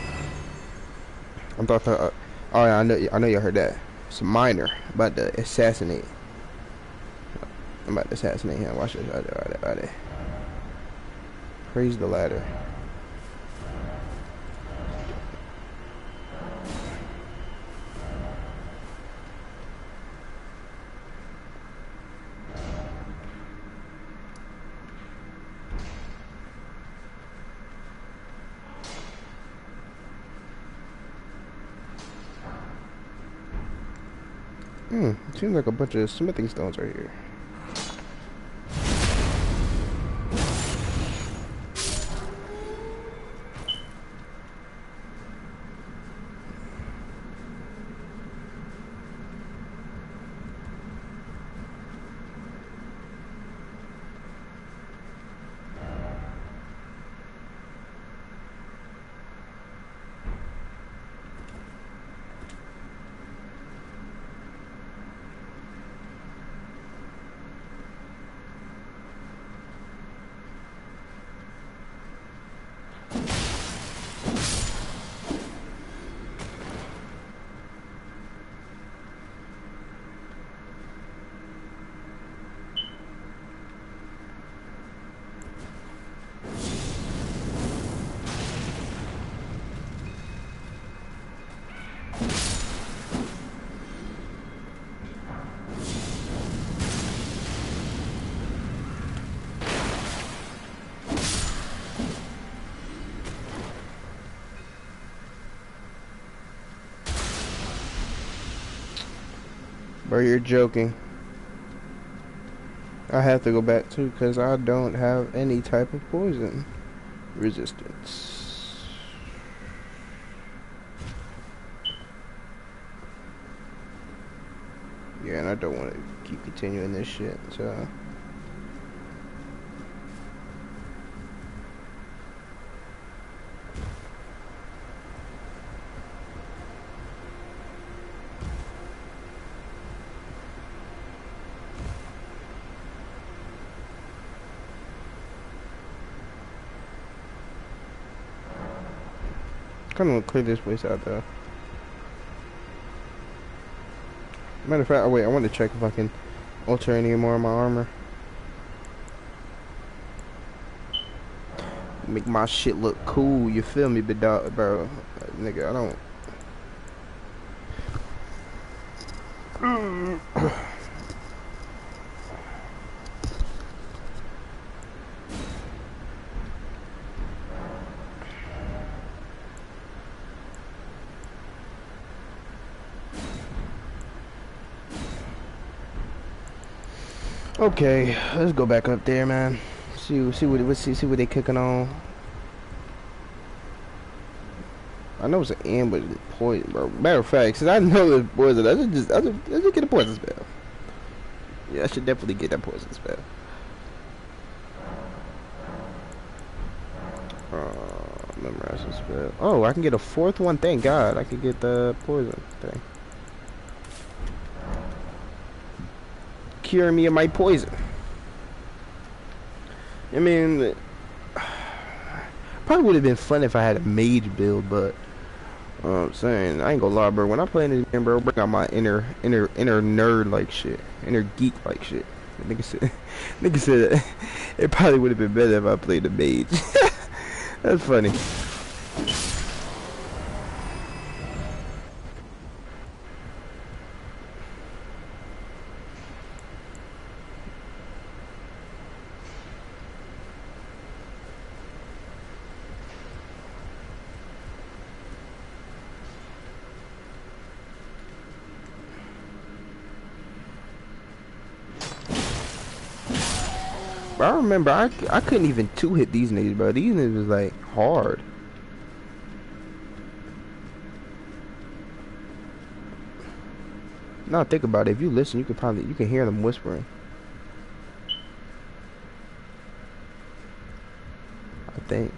I'm talking. Uh, oh, yeah, I know, I know you heard that. It's a minor about to assassinate. I'm about to assassinate him. Watch this. Right there, right there, right there. Praise the ladder. Hmm, seems like a bunch of smithing stones right here. Bro, you're joking. I have to go back too because I don't have any type of poison resistance. Yeah, and I don't want to keep continuing this shit, so. Kind of want to clear this place out though. Matter of fact, oh wait, I want to check if I can alter any more of my armor. Make my shit look cool, you feel me, but dog, bro, nigga, I don't. Okay, let's go back up there, man. See, see what, see, see what they kicking on. I know it's an ambush, poison, bro. Matter of fact, since I know it's poison, I should just, I should, I should get a poison spell. Yeah, I should definitely get that poison spell. Uh, memorize the spell. Oh, I can get a fourth one. Thank God, I can get the poison thing. Cure me of my poison. I mean, probably would have been fun if I had a mage build, but uh, I'm saying I ain't gonna lie, bro. When I play in this game, bro, bring out my inner, inner, inner nerd like shit, inner geek like shit. The nigga said, nigga said it probably would have been better if I played the mage. That's funny. I remember I, I couldn't even two hit these niggas, bro. These niggas was like hard. Now think about it. If you listen, you could probably you can hear them whispering. I think.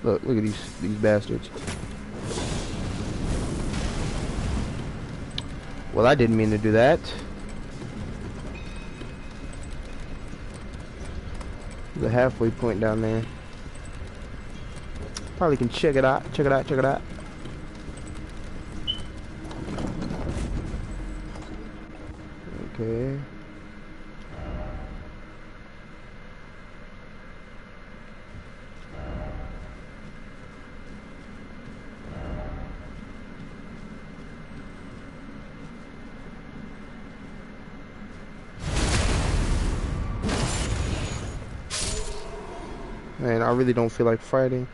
Look, look at these these bastards. Well, I didn't mean to do that. There's a halfway point down there. Probably can check it out. Check it out. Check it out. Okay. Man, I really don't feel like fighting.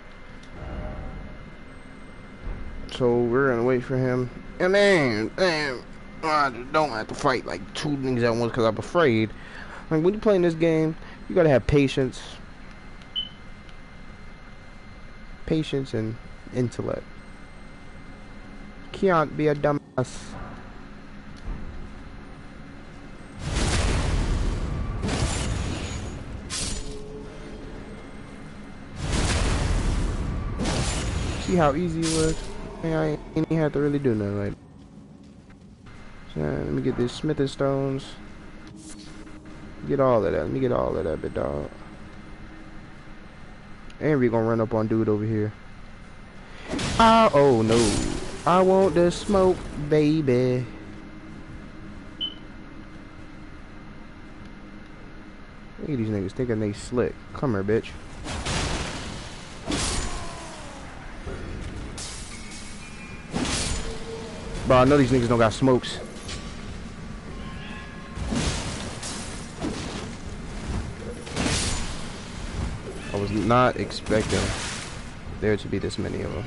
So we're gonna wait for him. And then, damn, I don't have to fight like two niggas at once because I'm afraid. Like when you playing this game, you gotta have patience. Patience and intellect. Can't be a dumbass. See how easy it was? Man, I ain't even have to really do nothing like. So, let me get these smithing stones. Get all of that. Let me get all of that, big dog. And we gonna run up on dude over here. Ah, oh no. I want the smoke, baby. Look at these niggas thinking they slick. Come here, bitch. Bro, I know these niggas don't got smokes. I was not expecting there to be this many of them.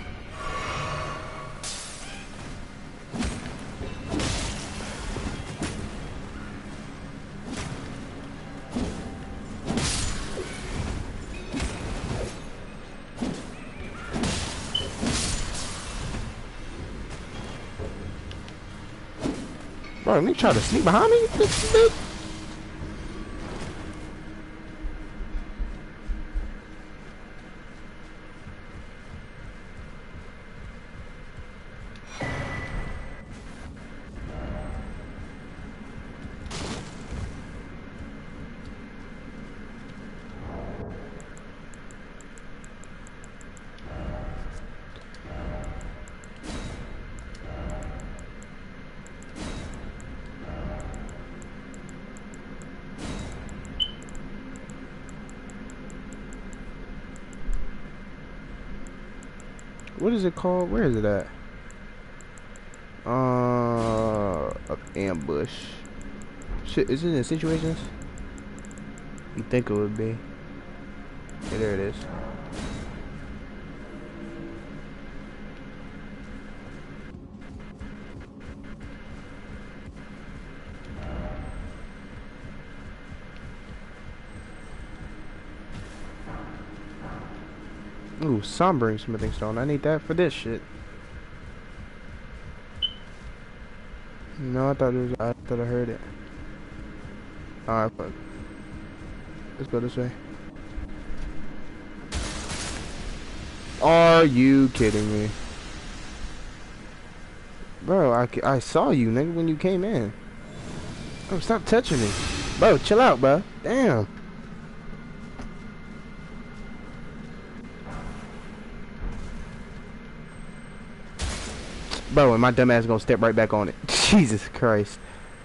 Bro, let me try to sneak behind me, this bitch. What is it called? Where is it at? Uh, ambush. Shit, is it in situations? You think it would be? Yeah, there it is. Ooh, sombering smithing stone. I need that for this shit. No, I thought it was. I thought I heard it. Alright, fuck. Let's go this way. Are you kidding me? Bro, I, I saw you, nigga, when you came in. Oh, stop touching me. Bro, chill out, bro. Damn. Bro, and my dumb ass gonna step right back on it. Jesus Christ.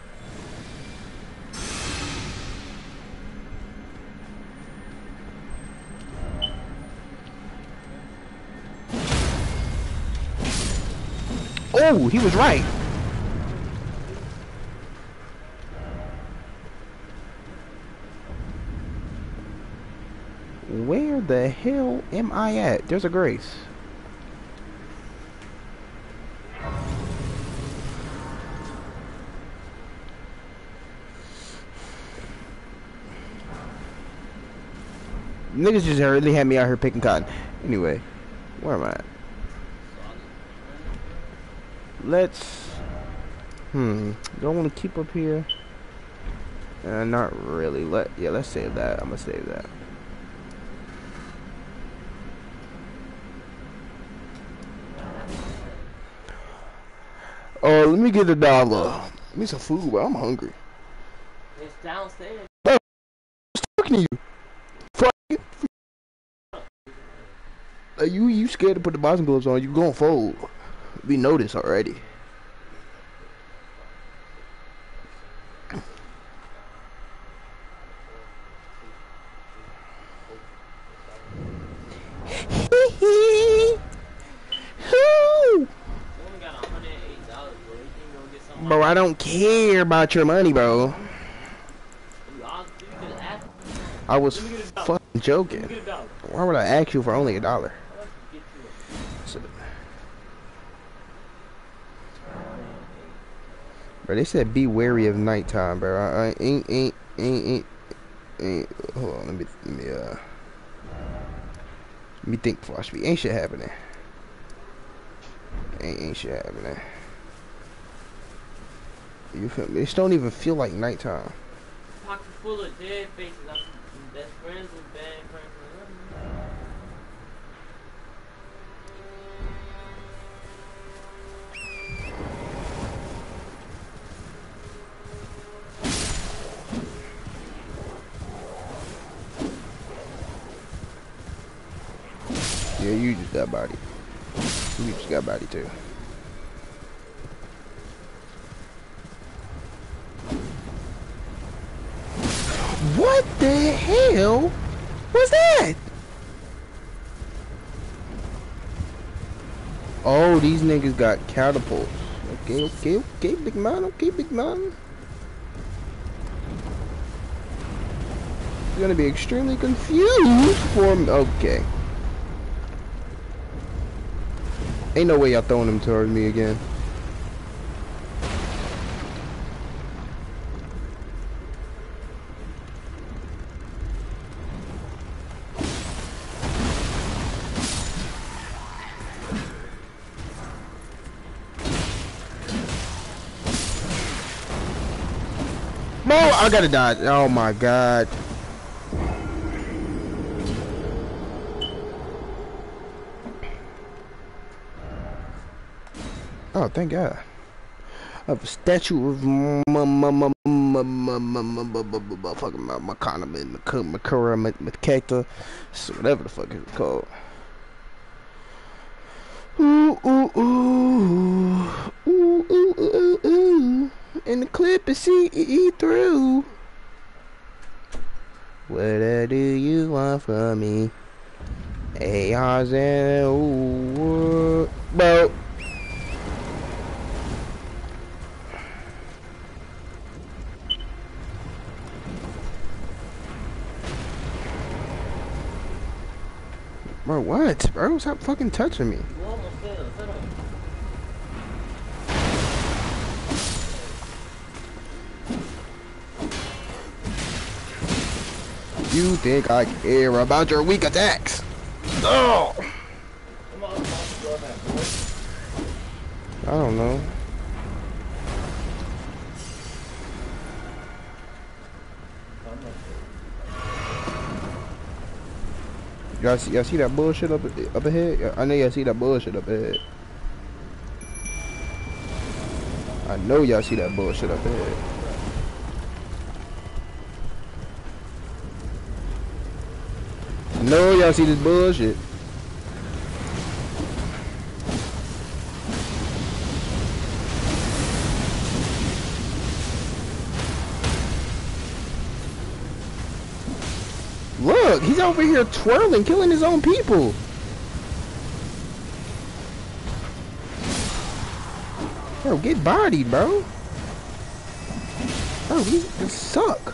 Oh, he was right. Where the hell am I at? There's a Grace. Niggas just really had me out here picking cotton. Anyway, where am I at? Let's... Hmm. Do I want to keep up here? Uh, not really. Let Yeah, let's save that. I'm gonna save that. Oh, let me get a dollar. Give me some food, bro. I'm hungry. It's downstairs. Bro, what's talking to you? Fuck you. Uh, you, you scared to put the boxing gloves on. You gonna fold. We know this already. Bro, I don't care about your money, bro. I was fucking joking. Why would I ask you for only a dollar? Bro, they said be wary of nighttime, bro. I, I ain't, ain't, ain't, ain't, ain't. Hold on, let me, let me, uh, let me think before I speak. Ain't shit happening. Ain't, ain't shit happening. You feel me? This don't even feel like nighttime. Pocket full of dead faces. I'm best friends with bad friends. Yeah, you just got body. You just got body too. What the hell was that? Oh, these niggas got catapults. Okay, okay, okay, big man, okay, big man. You're gonna be extremely confused for me. Okay. Ain't no way y'all throwing them towards me again. Bro, I gotta die. Oh my god. Oh, thank God. Of a statue of fucking Makana, Makura, Makata, so whatever the fuck it's called. Ooh, ooh, ooh, ooh, ooh, ooh, ooh. And the clip is see through. What uh, do you want from me? A R's and ooh, bro. Bro, what? Bro, stop fucking touching me. You almost failed. Sit on. You think I care about your weak attacks? Oh! I don't know. Y'all see, y'all see that bullshit up up ahead? I know y'all see that bullshit up ahead. I know y'all see that bullshit up ahead. I know y'all see this bullshit. Look, he's over here twirling, killing his own people. Bro, get bodied, bro. Bro, we just suck.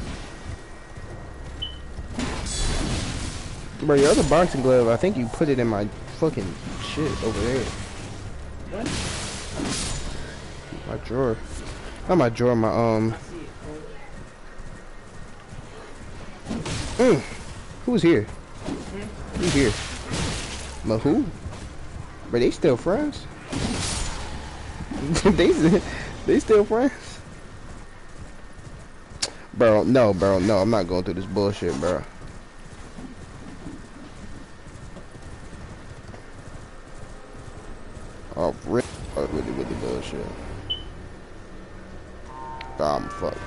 Bro, your other boxing glove, I think you put it in my fucking shit over there. What? My drawer. Not my drawer, my, um... Mm. Who's here? Hmm? Who's here? But who? But they still friends? they they still friends? Bro, no, bro, no, I'm not going through this bullshit, bro. Oh, rip. Fuck with the, with the bullshit. Ah, I'm fucked.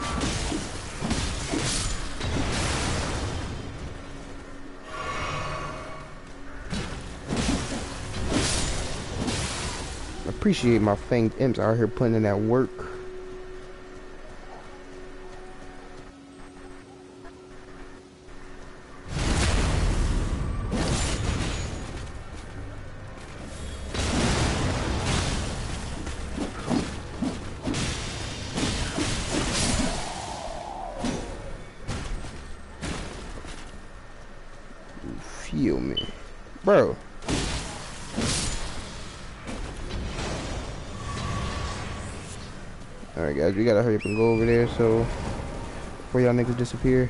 Appreciate my fanged imps out here putting in that work. Feel me, bro. Alright guys, we gotta hurry up and go over there so before y'all niggas disappear.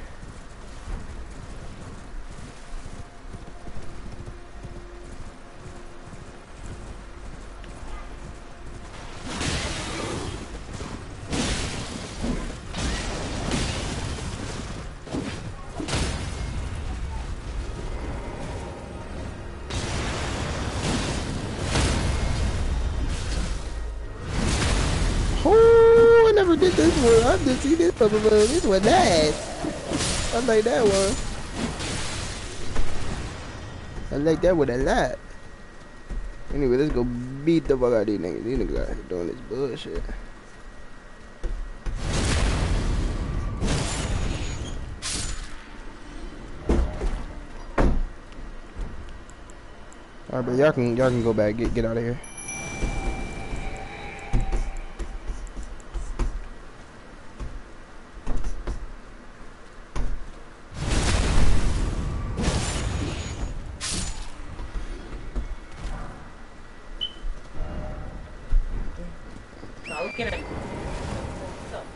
Oh, I never did this one. I just see this one. This one nice. I like that one. I like that one a lot. Anyway, let's go beat the fuck out of these niggas. These niggas out here doing this bullshit. Alright, but y'all can y'all can go back. Get get out of here. Now look at it. What's up?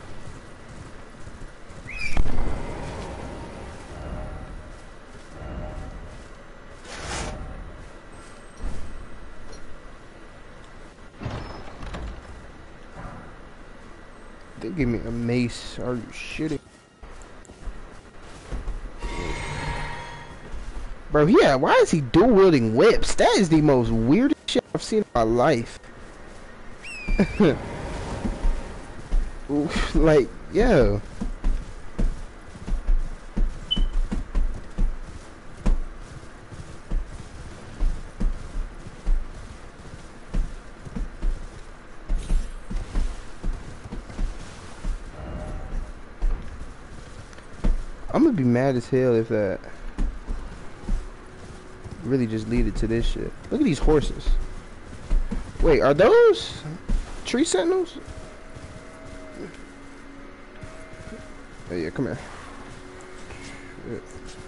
They give me a mace. Are you shitting? Bro, yeah, why is he dual wielding whips? That is the most weirdest shit I've seen in my life. Like, yeah. I'm gonna be mad as hell if that really just leaded to this shit. Look at these horses. Wait, are those tree sentinels? Oh yeah, come here. Shit.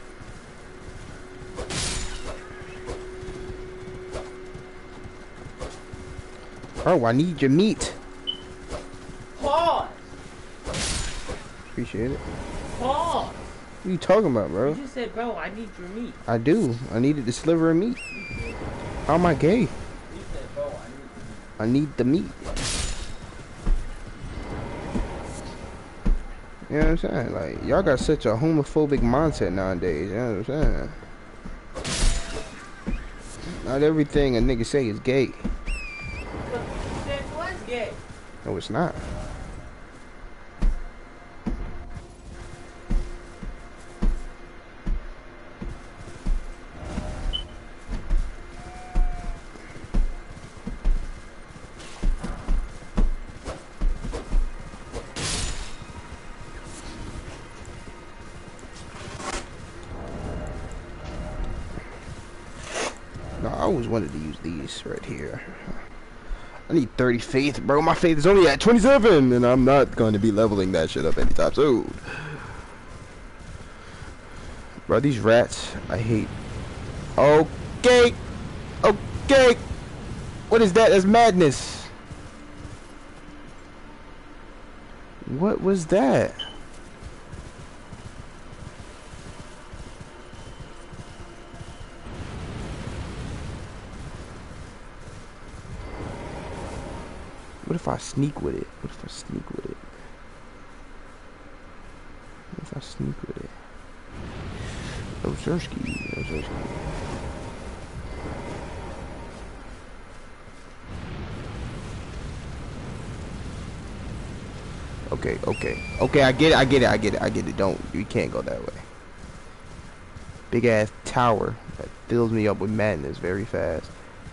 Oh, I need your meat. Pause! Appreciate it. Pause! What are you talking about, bro? You just said, bro, I need your meat. I do. I needed the sliver of meat. How am I gay? You said, bro, I need your meat. I need the meat. You know what I'm saying? Like, y'all got such a homophobic mindset nowadays. You know what I'm saying? Not everything a nigga say is gay. You said it was gay. No, it's not. No, I always wanted to use these right here. I need thirty faith, bro. My faith is only at twenty-seven, and I'm not going to be leveling that shit up anytime soon. Bro, these rats, I hate. Okay. Okay. What is that? That's madness. What was that? What if I sneak with it? What if I sneak with it? What if I sneak with it? Ozersky, Ozersky. Okay, okay. Okay, I get it, I get it, I get it, I get it. Don't, you can't go that way. Big ass tower that fills me up with madness very fast.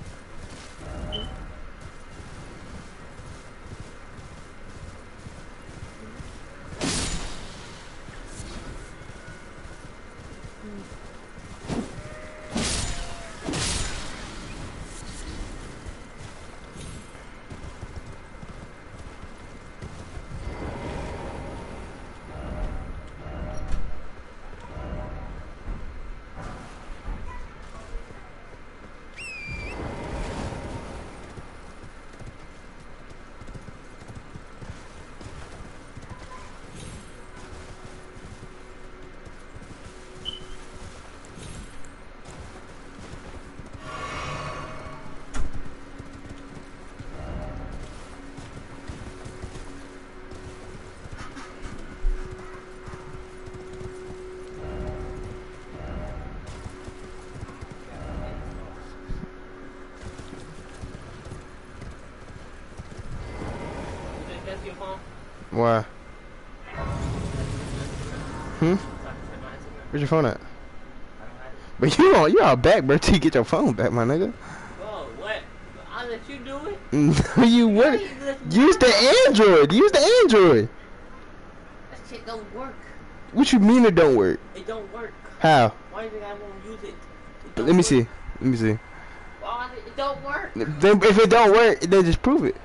Why? Hmm? Where's your phone at? But you all you all back, bro, till you get your phone back, my nigga. Bro, what? I'll let you do it. No, you would use the Android. Use the Android. That shit don't work. What you mean it don't work? It don't work. How? Why do you think I won't use it? It Let me work. see. Let me see. Why? It don't work. Then if it don't work, then just prove it.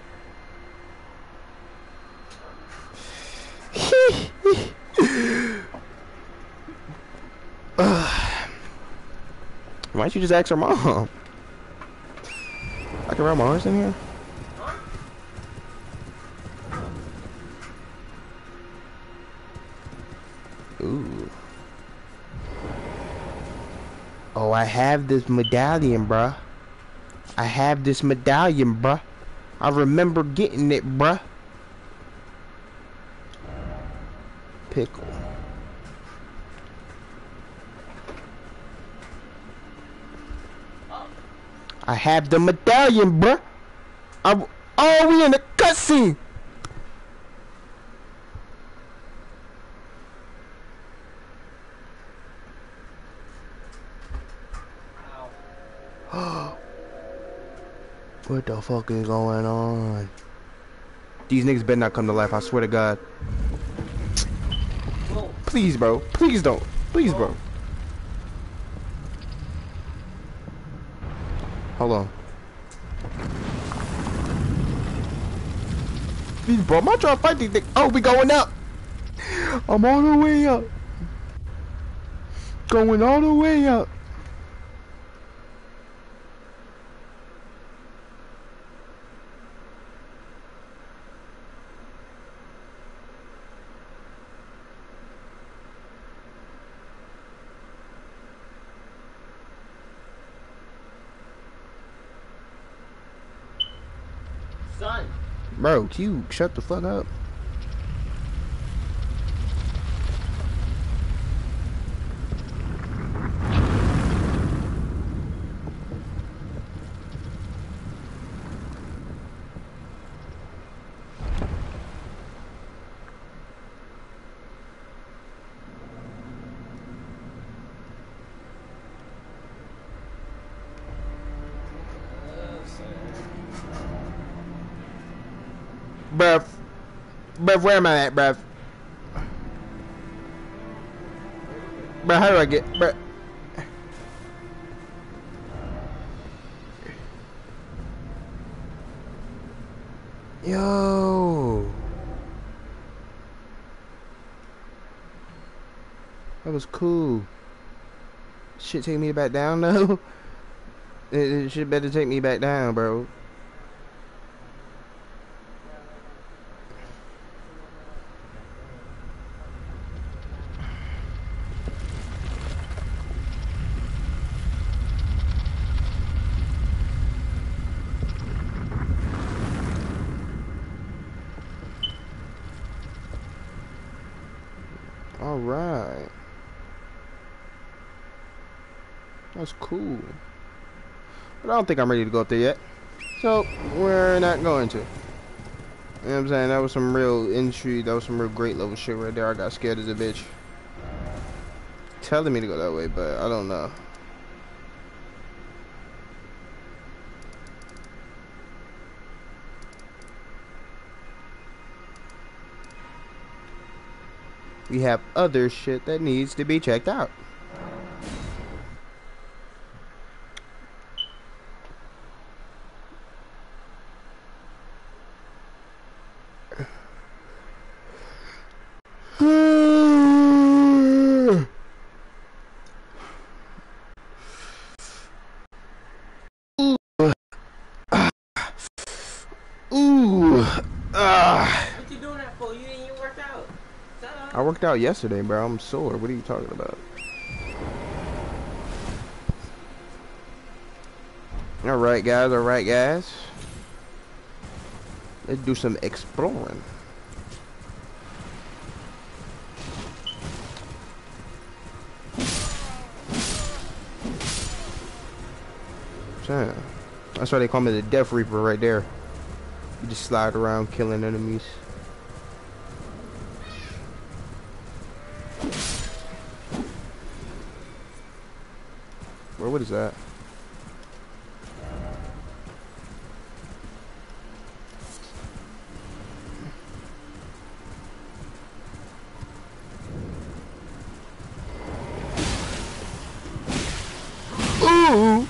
Why don't you just ask her mom? I can ride my horse in here. Ooh. Oh, I have this medallion, bruh. I have this medallion, bruh. I remember getting it, bruh. Pickle. I have the medallion, bruh. I, oh, we in the cutscene. What the fuck is going on? These niggas better not come to life, I swear to God. Please, bro. Please don't. Please, bro. Hold on. Please, bro. I'm not trying to fight these niggas. Oh, we going up. I'm all the way up. Going all the way up. Son. Bro, you shut the fuck up. Bruh. Bruh, where am I at, bruh? Bruh, how do I get... Bruh. Yo. That was cool. Shit take me back down, though? It, it should better take me back down, bro. Alright. That's cool. But I don't think I'm ready to go up there yet. So, we're not going to. You know what I'm saying? That was some real intrigue. That was some real great level shit right there. I got scared as a bitch. Telling me to go that way, but I don't know. We have other shit that needs to be checked out. Ooh. Ah. What you doing that for? You didn't even work out. Shut up. I worked out yesterday, bro. I'm sore. What are you talking about? Alright, guys. Alright, guys. Let's do some exploring. Damn. That's why they call me the Death Reaper right there. You just slide around killing enemies. Bro, what is that? Ooh!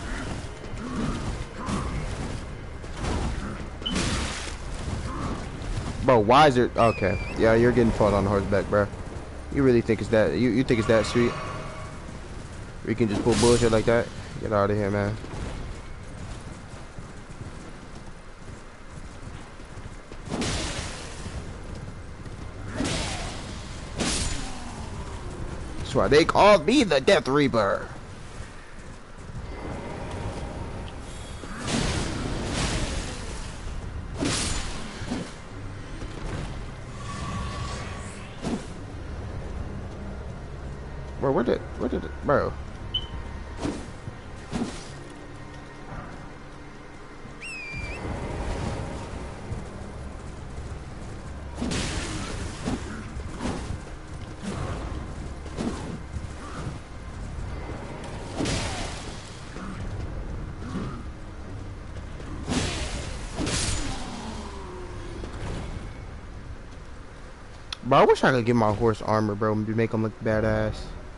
Bro, why is it okay? Yeah, you're getting fought on horseback, bro. You really think it's that? You you think it's that sweet? We can just pull bullshit like that? Get out of here, man. That's why they call me the Death Reaper. Bro, where did, where did it, bro? Bro, I wish I could get my horse armor, bro, and make him look badass.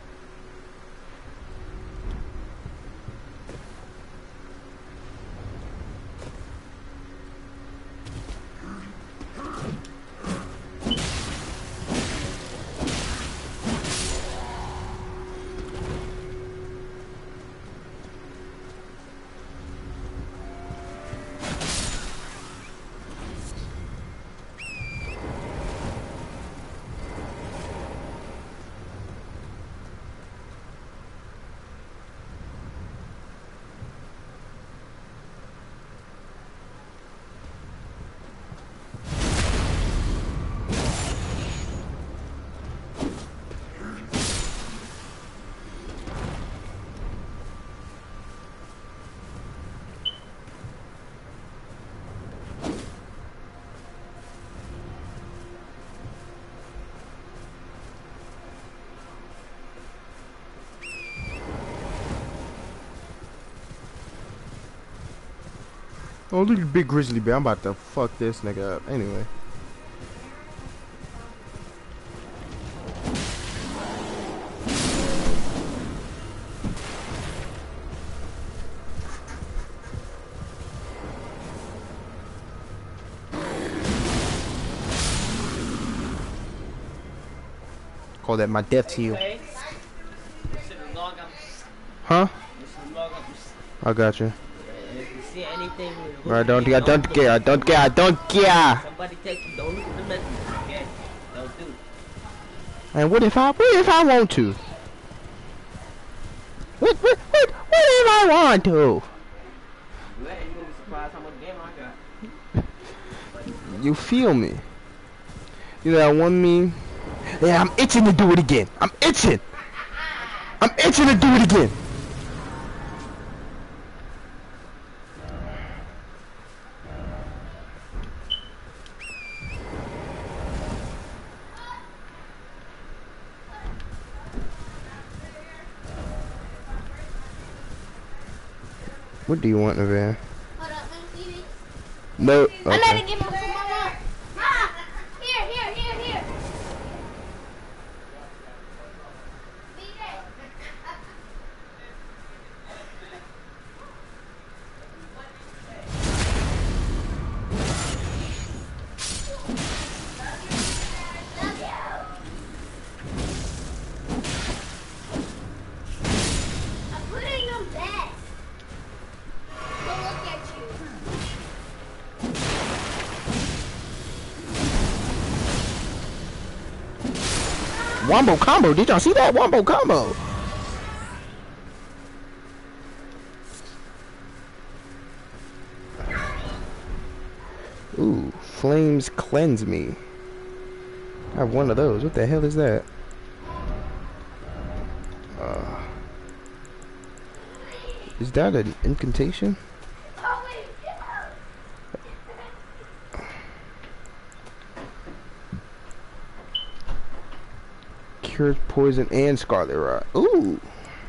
Oh, look at big grizzly bear. I'm about to fuck this nigga up. Anyway. Call that my death heal. Okay. You should log up. Huh? You should log up. I got you. And if you see anything, Bro, I don't, I don't care. I don't care. I don't care. Somebody take you. Don't look at the message. Okay? Don't do it. And what if I, what if I want to? What, what, what, what if I want to? You ain't gonna be surprised how much game I got. You feel me? You know that one meme? Yeah, I'm itching to do it again. I'm itching. I'm itching to do it again. What do you want in a van? Hold up, let me see this. No. I let Okay. it get my from my mom. Ah, here, here, here, here. Be there. Love you. I'm putting them back. Go look at you. Wombo combo. Did y'all see that wombo combo? Ooh, flames cleanse me. I have one of those. What the hell is that? Uh, is that an incantation? Oh, wait, yeah. Cures poison and scarlet rot. Ooh.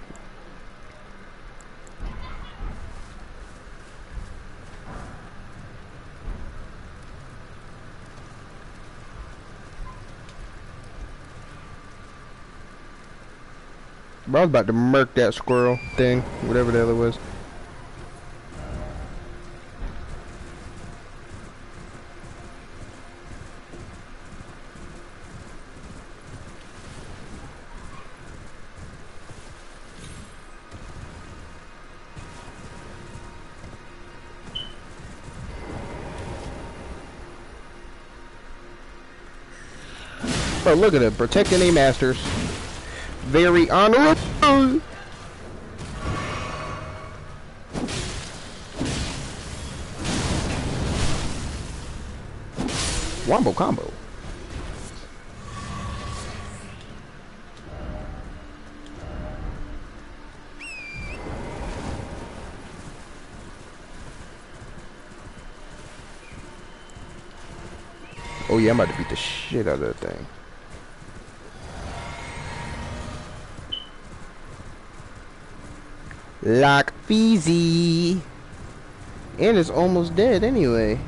Bro, I was about to murk that squirrel thing, whatever the hell it was. Bro, look at it, protecting a masters. Very honorable. Wombo combo. Oh yeah, I'm about to beat the shit out of that thing. Lock Feezy. And it's almost dead anyway.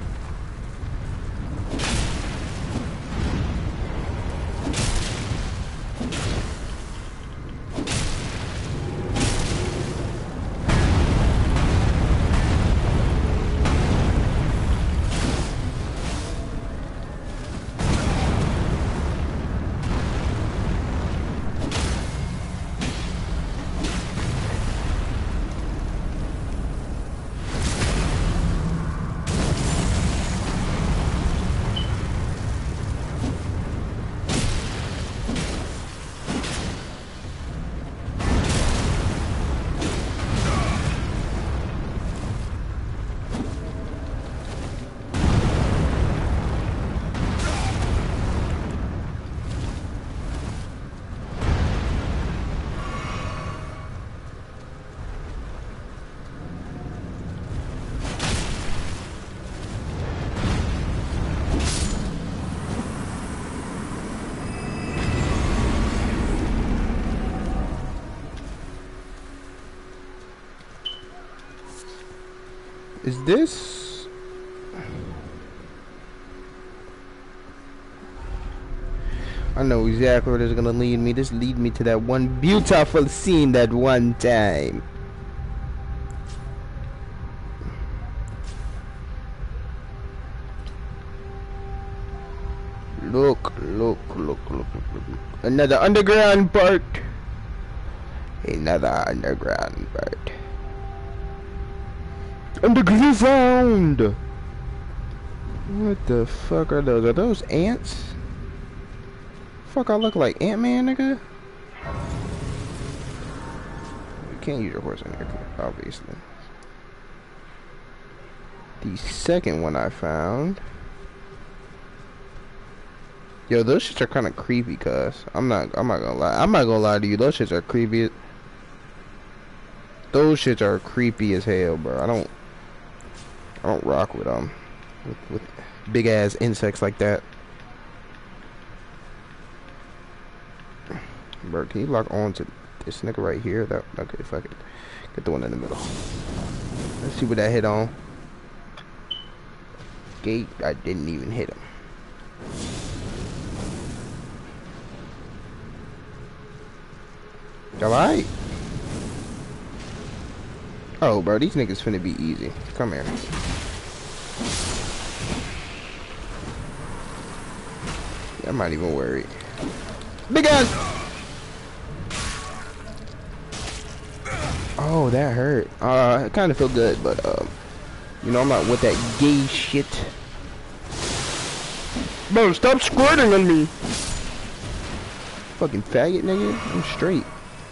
Is this? I know exactly where this is gonna lead me. This lead me to that one beautiful scene that one time. Look, look, look, look, look, look. Another underground part. Another underground part. Underground! What the fuck are those? Are those ants? Fuck, I look like Ant-Man, nigga? You can't use your horse in here, obviously. The second one I found. Yo, those shits are kind of creepy, cuz. I'm not, I'm not gonna lie. I'm not gonna lie to you. Those shits are creepy. Those shits are creepy as hell, bro. I don't, I don't rock with um, with, with big ass insects like that. Bro, can you lock on to this nigga right here? That okay? Fuck it. Get the one in the middle. Let's see what that hit on. Gate, I didn't even hit him. Alright. Oh, bro, these niggas finna be easy. Come here. I'm not even worried. Big ass! Oh, that hurt. Uh, it kind of feel good, but, um, you know, I'm not with that gay shit. Bro, stop squirting on me! Fucking faggot, nigga. I'm straight.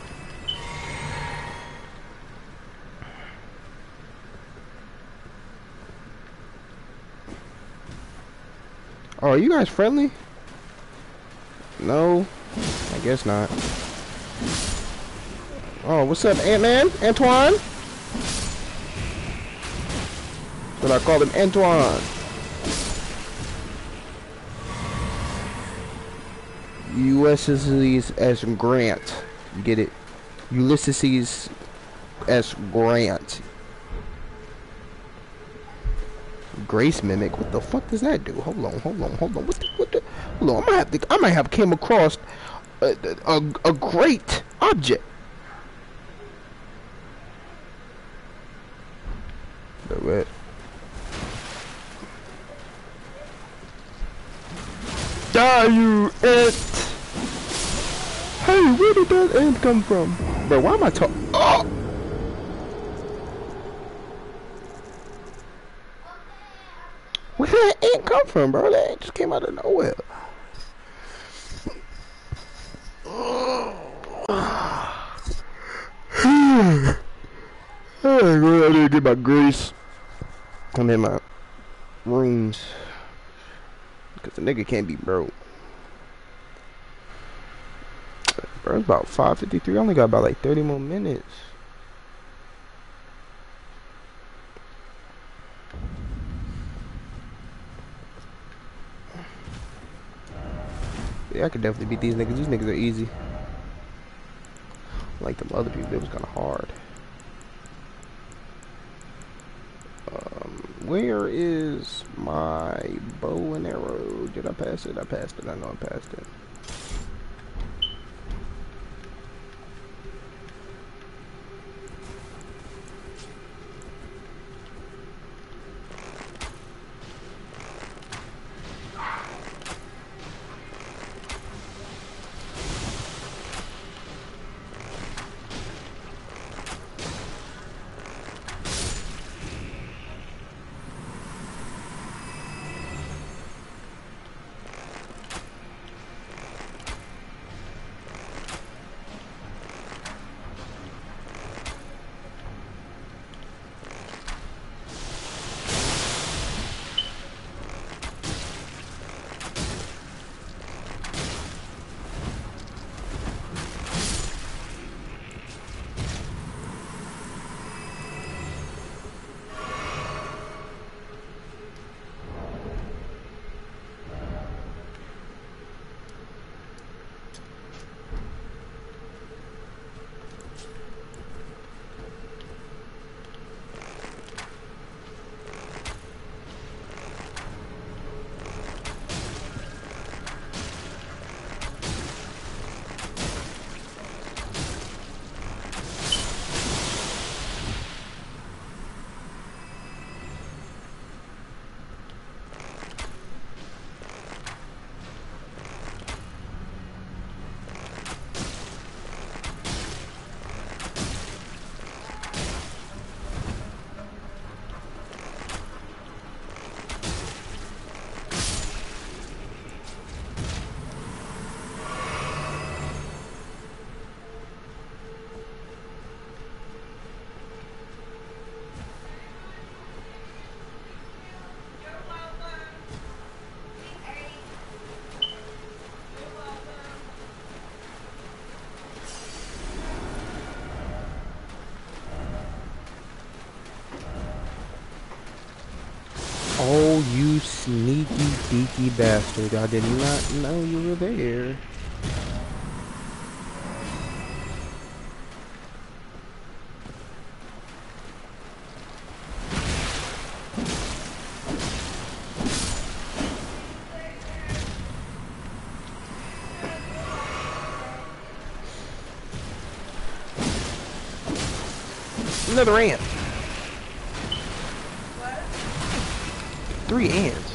Oh, are you guys friendly? No, I guess not. Oh, what's up, Ant-Man? Antoine? But I call him Antoine. Ulysses S. Grant. You get it? Ulysses S. Grant. Grace mimic. What the fuck does that do? Hold on, hold on, hold on. What the? What the? Hold on. I might have to. I might have came across a a, a great object. Wait. Die, you ant! Hey, where did that ant come from? Bro, why am I talking? Oh! Where did that ant come from, bro? That ant just came out of nowhere. Hey, go out there and get my grace. I'm in my rooms. Because the nigga can't be broke. Bro, it's about five fifty-three. I only got about like thirty more minutes. Yeah, I could definitely beat these niggas. These niggas are easy. Like them other people, it was kind of hard. Um, where is my bow and arrow? Did I pass it? I passed it. I know I passed it. Oh, you sneaky, deaky bastard. I did not know you were there. Another ant. Three ants.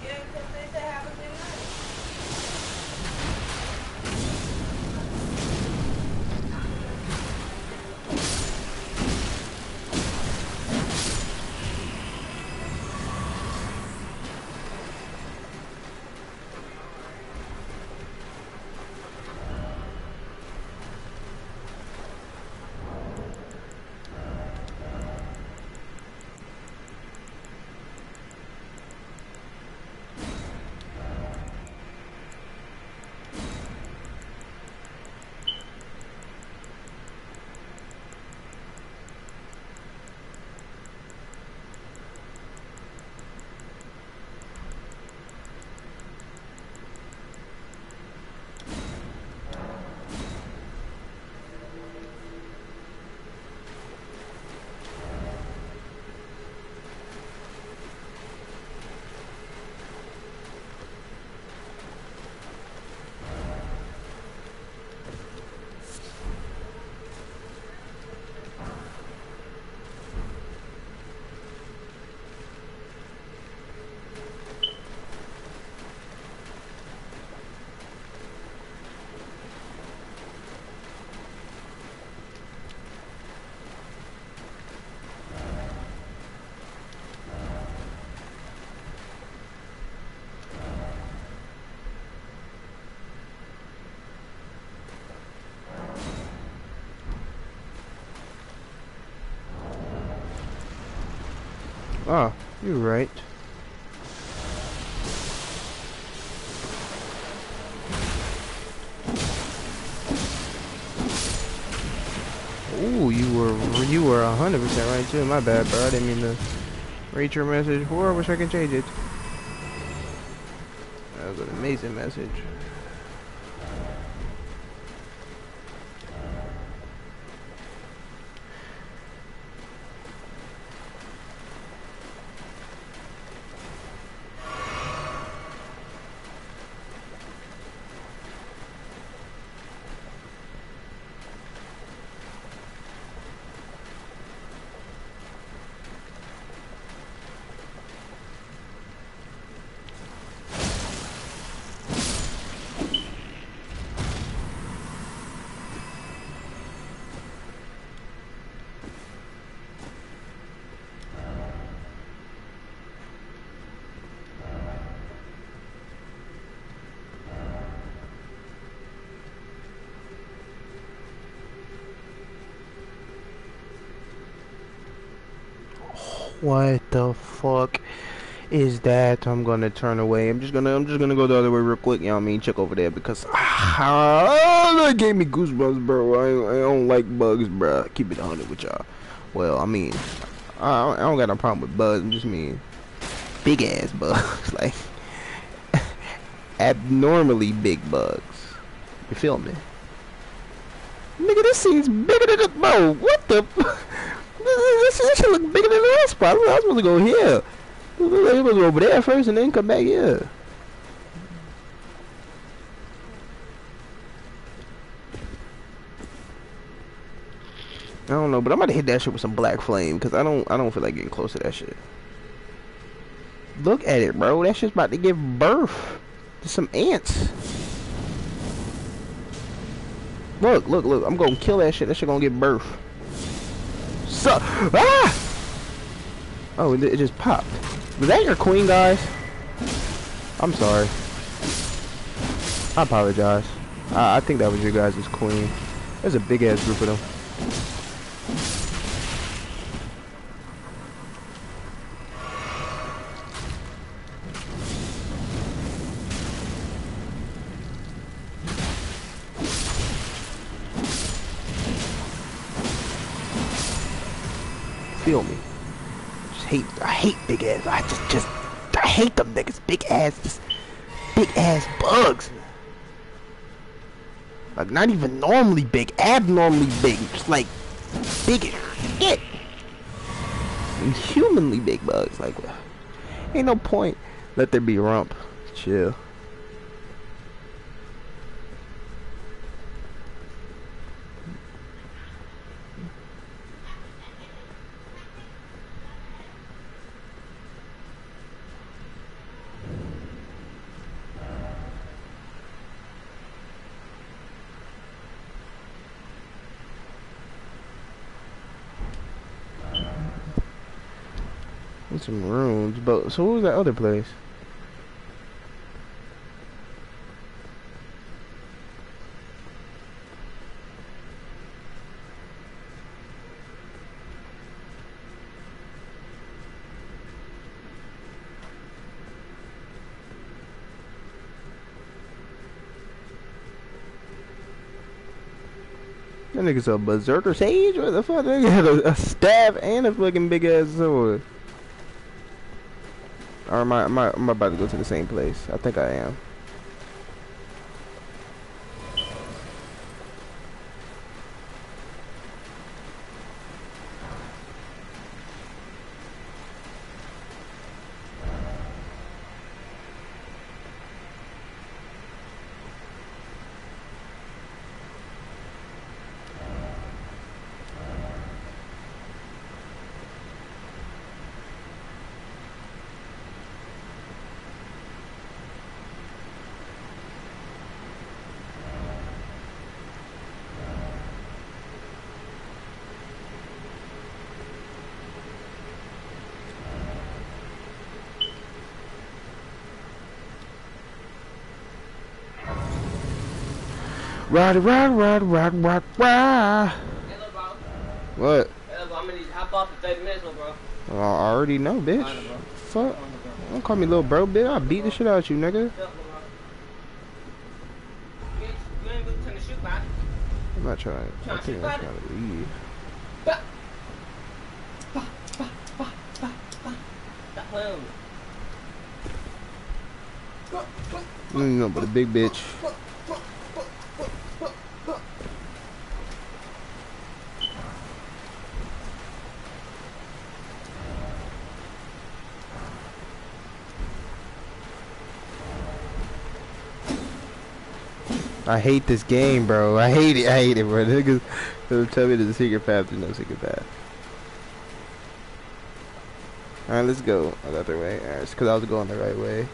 Oh, you're right. Ooh, you were you were a hundred percent right too. My bad, bro. I didn't mean to read your message. Or I wish I could change it. That was an amazing message. What the fuck is that? I'm gonna turn away. I'm just gonna I'm just gonna go the other way real quick, you know what I mean? Check over there because ah, that gave me goosebumps, bro. I, I don't like bugs, bro. Keep it one hundred with y'all. Well, I mean, I, I don't got no problem with bugs. I just mean big ass bugs, like abnormally big bugs. You feel me? Nigga, this scene's bigger than the bro. What the? This, this shit look bigger than the last spot. I was supposed to go here. I was supposed to go over there first and then come back here. I don't know, but I'm about to hit that shit with some black flame because I don't, I don't feel like getting close to that shit. Look at it, bro. That shit's about to give birth to some ants. Look, look, look. I'm gonna kill that shit. That shit gonna give birth. So, ah! Oh, it, it just popped. Was that your queen, guys? I'm sorry. I apologize. I, I think that was your guys' queen. There's a big ass group of them. Feel me? Just hate. I hate big ass. I just, just, I hate them niggas. Big ass, just big ass bugs. Like not even normally big, abnormally big. Just like big as shit. Inhumanly big bugs. Like, ain't no point. Let there be rump. Chill. And some rooms, but so what was that other place? That nigga's a berserker sage? What the fuck? That nigga had a, a staff and a fucking big ass sword. Or am I, am I, am I about to go to the same place? I think I am. Ride, ride, ride, ride, ride, ride. Hey, look, bro. What? Hey, look, bro. I'm gonna need to hop off in thirty minutes, little bro. Oh, I already know, bitch. Fine, bro. Fuck. Fine, bro. Don't call me little bro, bitch. I'll beat the shit out of you, nigga. What's up, little bro? You ain't, you ain't really trying to shoot, man. I'm not trying. I Trying to think shoot, I'm man. trying to leave. Stop playing with me. You know, but a big bitch. I hate this game, bro. I hate it. I hate it, bro. Niggas they'll tell me there's a secret path. There's no secret path. Alright, let's go. I got the way. Alright, it's because I was going the right way.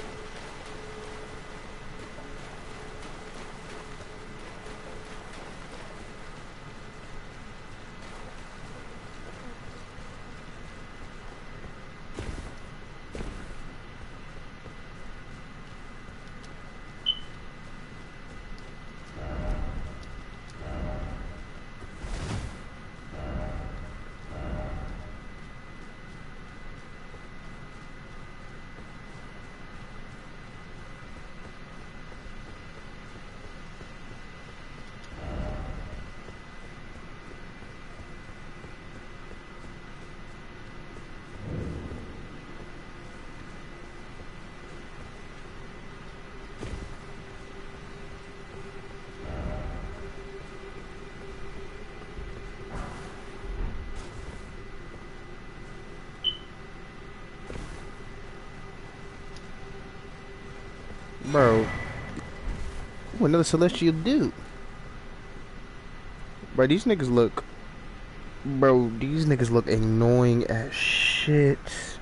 Bro. Ooh, another celestial dude. Bro, these niggas look... Bro, these niggas look annoying as shit.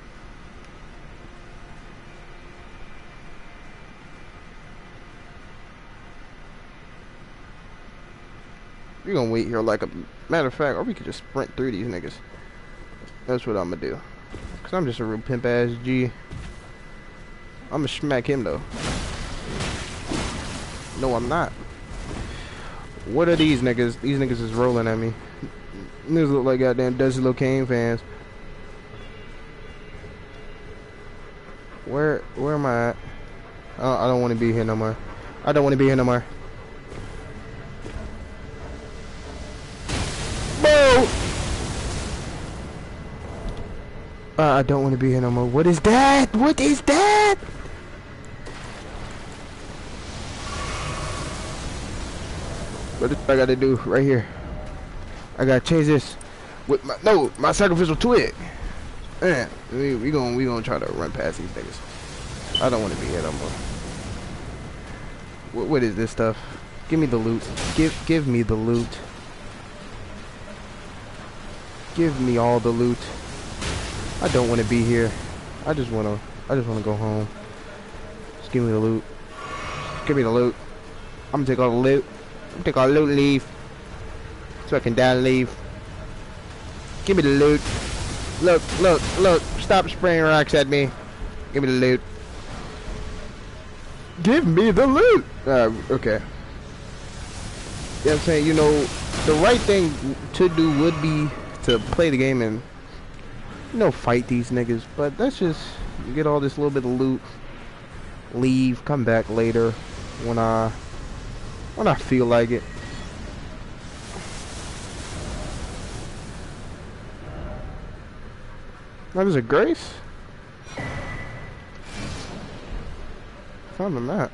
We're gonna wait here like a... Matter of fact, or we could just sprint through these niggas. That's what I'm gonna do. Cause I'm just a real pimp ass G. I'm gonna smack him though. No, I'm not. What are these niggas? These niggas is rolling at me. Niggas look like goddamn Desi Lil Kane fans. Where, where am I at? Oh, I don't want to be here no more. I don't want to be here no more. Bro! Uh, I don't want to be here no more. What is that? What is that? What is I gotta do right here? I gotta change this with my no my sacrificial twig. Man, we we gonna we gonna try to run past these niggas. I don't want to be here no more. What what is this stuff? Give me the loot. Give give me the loot. Give me all the loot. I don't want to be here. I just wanna I just wanna go home. Just give me the loot. Give me the loot. I'm gonna take all the loot. I'm gonna take all the loot and leave. So I can die and leave. Give me the loot. Look, look, look. Stop spraying rocks at me. Give me the loot. Give me the loot. Uh, okay. You know what I'm saying? You know, the right thing to do would be to play the game and, you know, fight these niggas. But let's just get all this little bit of loot. Leave. Come back later when I, when I feel like it. That is a Grace? Found the map.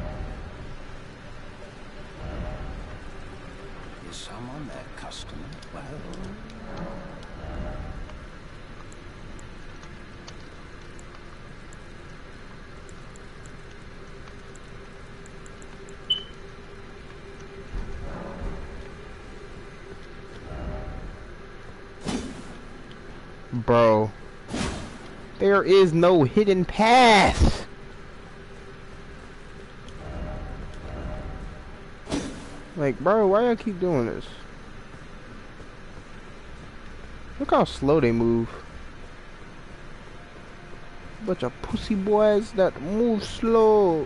Is someone their customer? Well, bro. There is no hidden path. Like, bro, why y'all keep doing this? Look how slow they move. Bunch of pussy boys that move slow.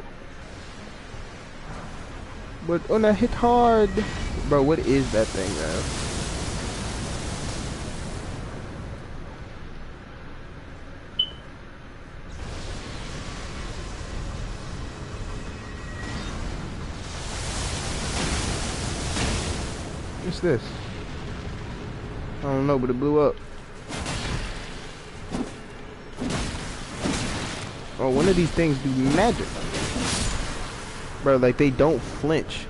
But wanna hit hard. Bro, what is that thing, man? What's this? I don't know, but it blew up. Oh, one of these things do magic. Bro, like they don't flinch.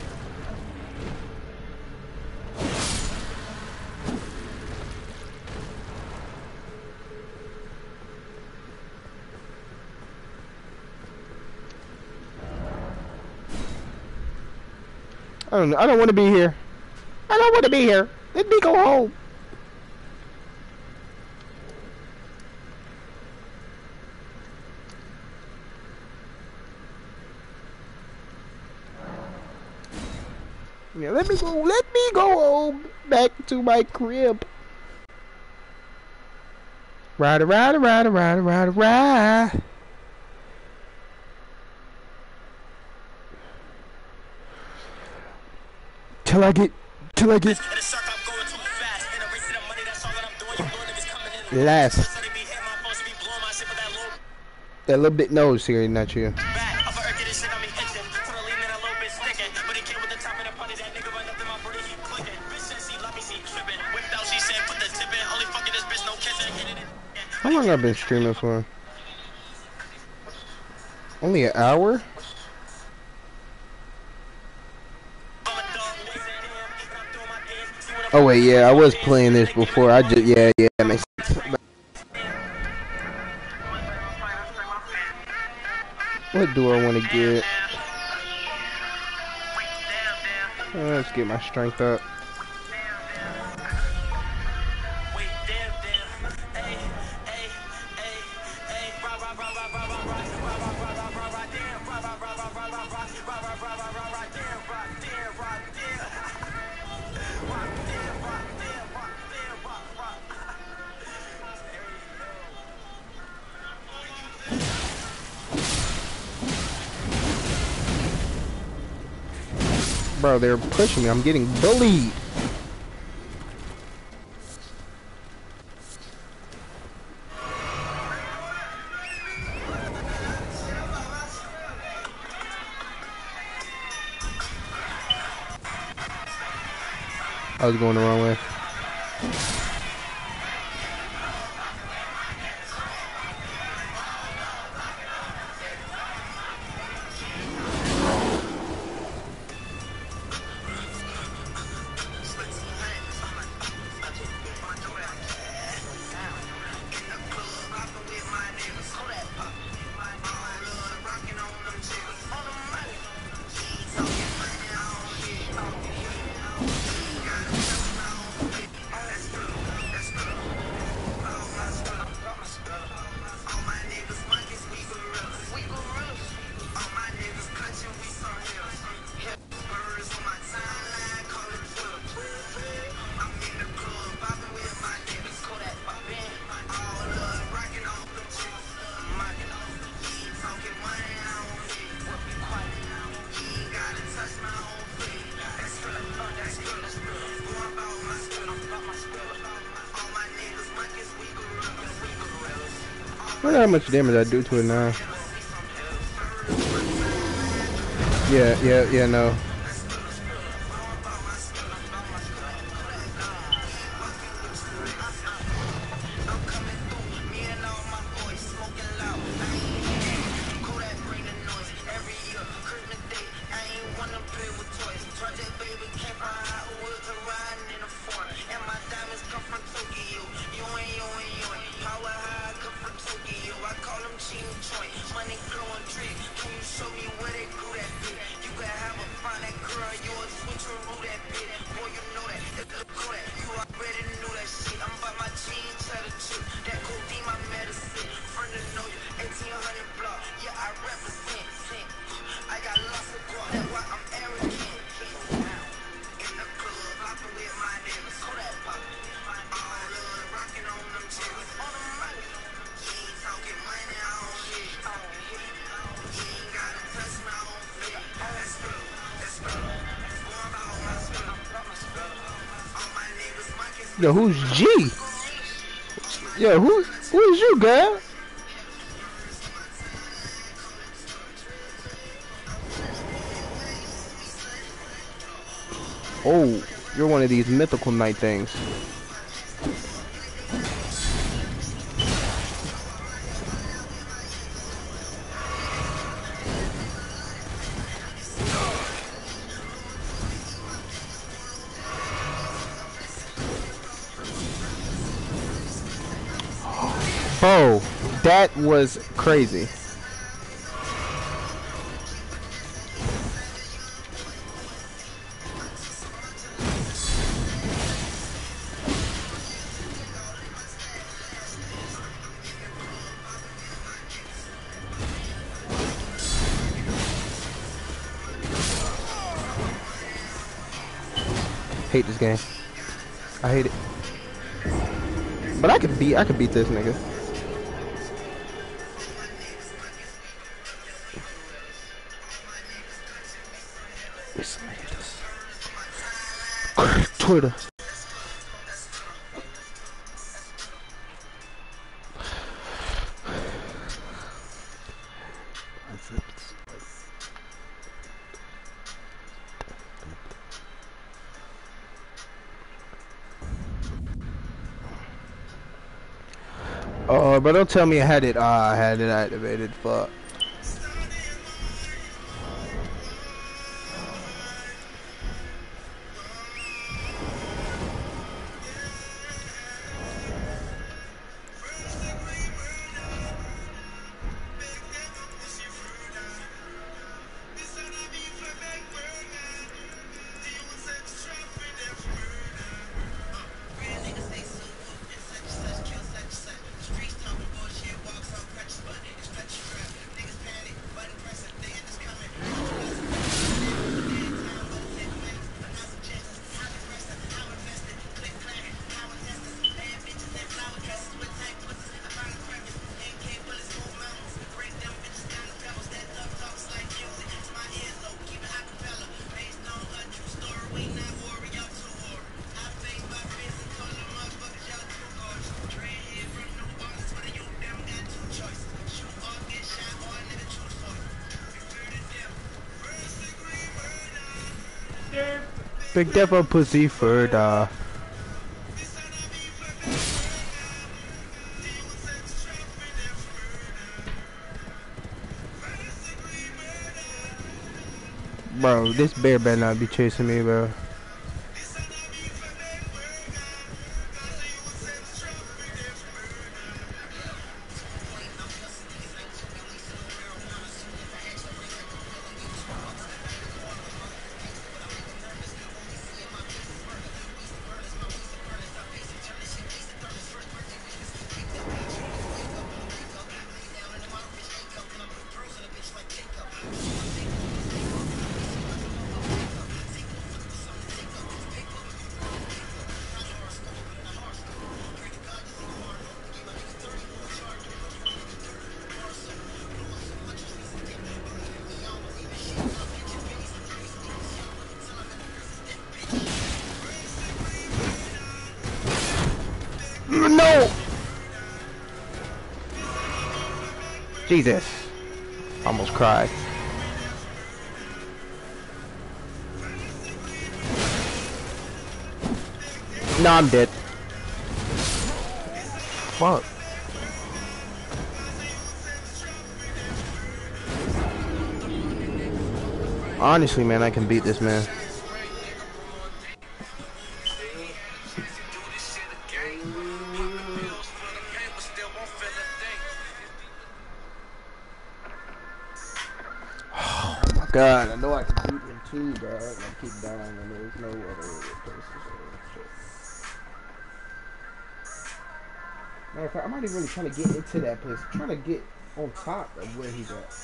I don't know. I don't want to be here. I don't want to be here. Let me go home. Yeah, let me go. Let me go home. Back to my crib. Ride, ride, ride, ride, ride, ride. Till I get. Till I get. Last. That little bit nose here, not you. How long have I been streaming for? Only an hour? Oh wait, yeah, I was playing this before. I just, yeah, yeah, that makes sense. What do I want to get? Uh, let's get my strength up. Bro, they're pushing me. I'm getting bullied. I was going the wrong way. wonder how much damage I do to it now. Yeah, yeah, yeah, no. Yo, who's G? Yo, who who is you, girl? Oh, you're one of these mythical knight things. Oh, that was crazy. Hate this game. I hate it. But I could beat I could beat this nigga. Twitter. Oh, but don't tell me I had it. Ah, I had it activated. Fuck. Big devil pussy further. Bro, this bear better not be chasing me, bro. No! Jesus. Almost cried. No, I'm dead. Fuck. Honestly, man, I can beat this man. Oh my god, I know I can beat him too, dog. I keep dying and there's no other place to say shit. Matter of fact, I'm not even really trying to get into that place. I'm trying to get on top of where he's at.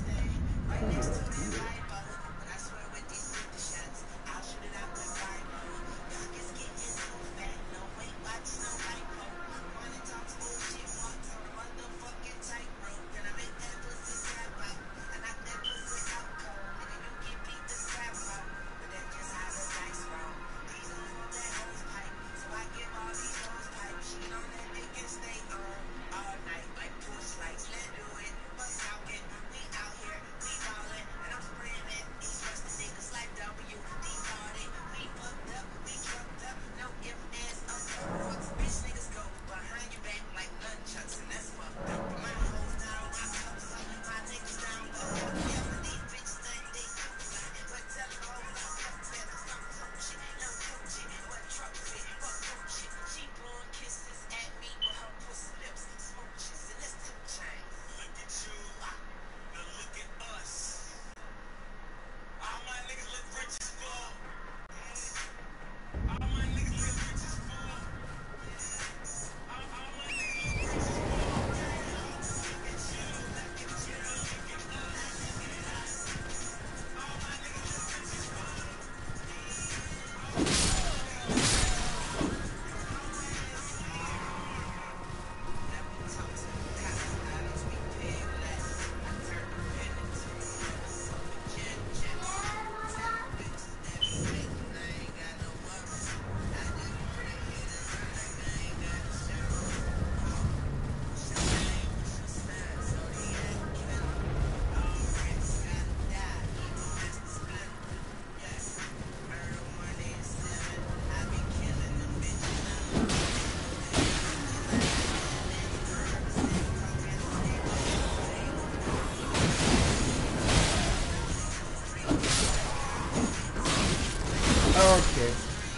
Okay.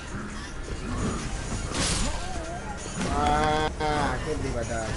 Ah, I can't believe I died.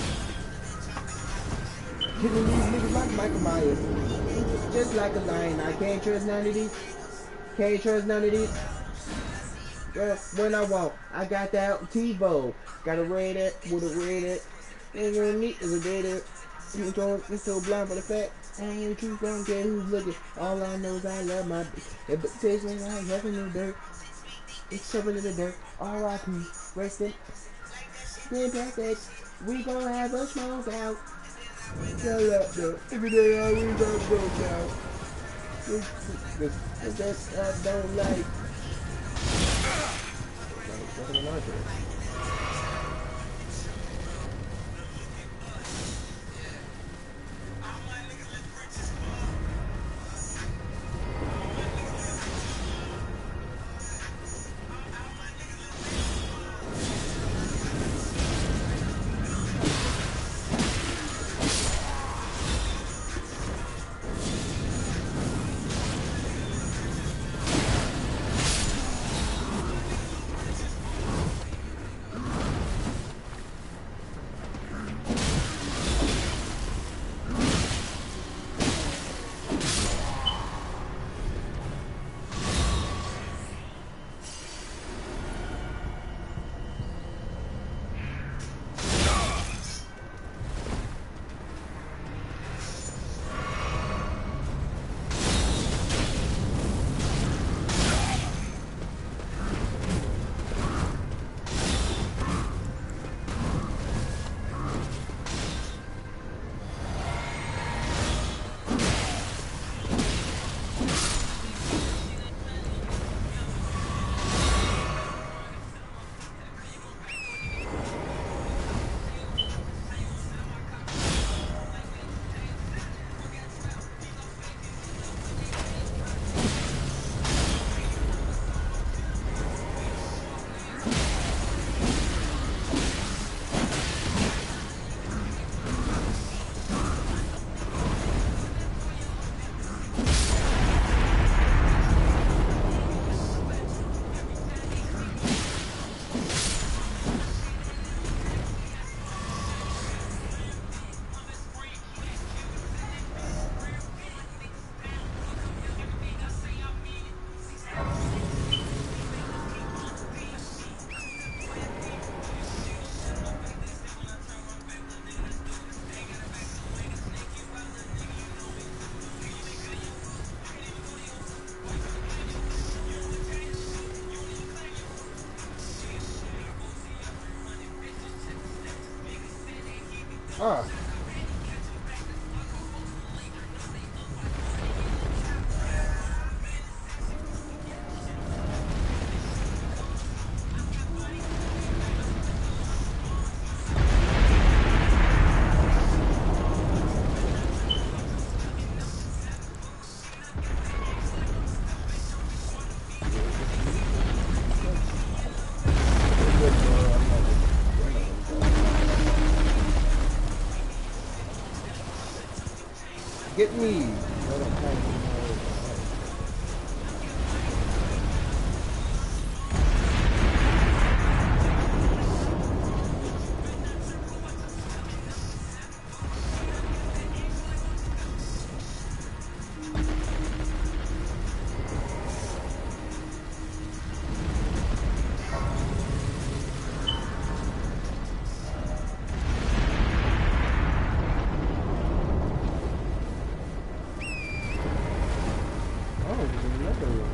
Killing these niggas like Michael Myers. Just like a lion. I can't trust none of these. Can't trust none of these. Well, when I walk, I got that TiVo. Got a red it with a red it. Nigga me is a dead it. You don't be so blind for the fact. I ain't true, don't care who's looking. All I know is I love my bitch. If it tastes like I ain't having no dirt. It's covered in the dirt. R I P. Rest in. Then perfect. We gon' have a smoke out. Shut up, though. Every day I we gon' smoke out. This, this, I don't like. Nothing like it. Ah. Get me. Oh, there's another one.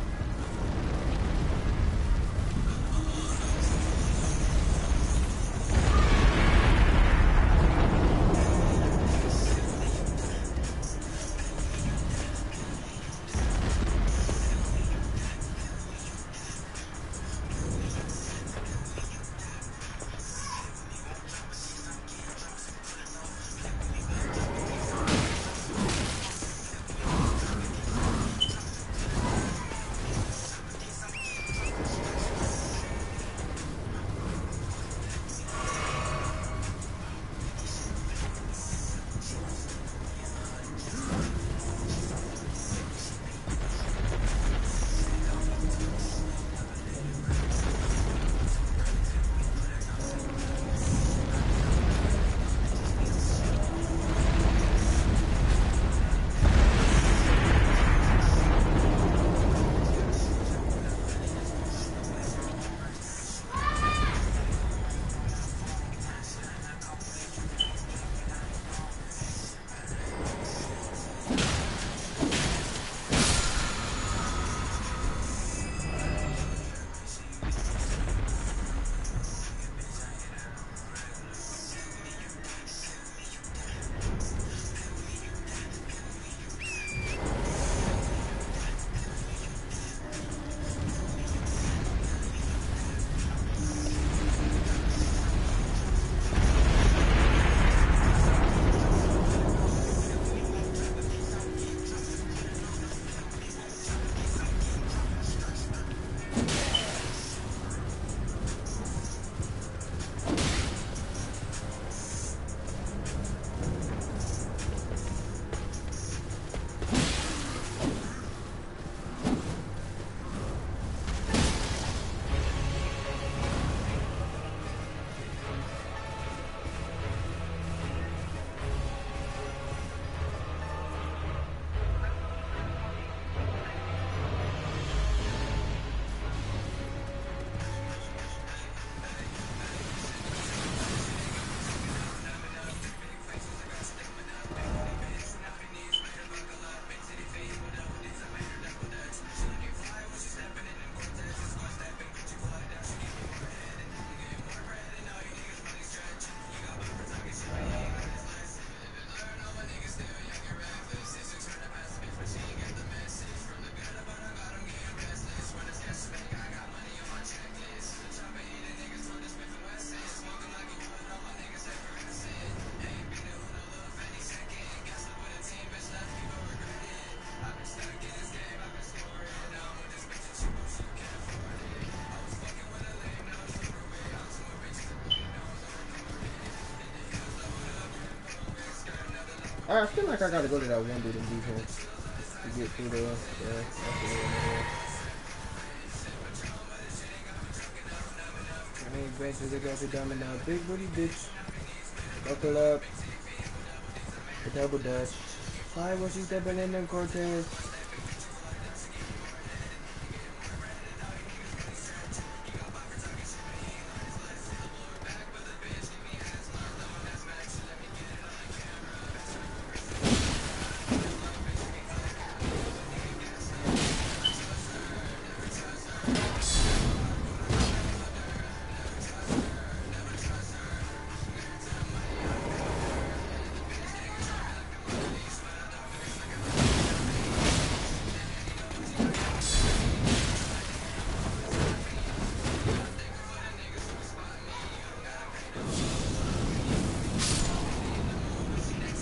I feel like I gotta go to that one dude in defense to get through there. Yeah, that's the way. I ain't back to the guy dumb now. Big booty bitch. Buckle up. The double dutch. Why was he stepping in them Cortez?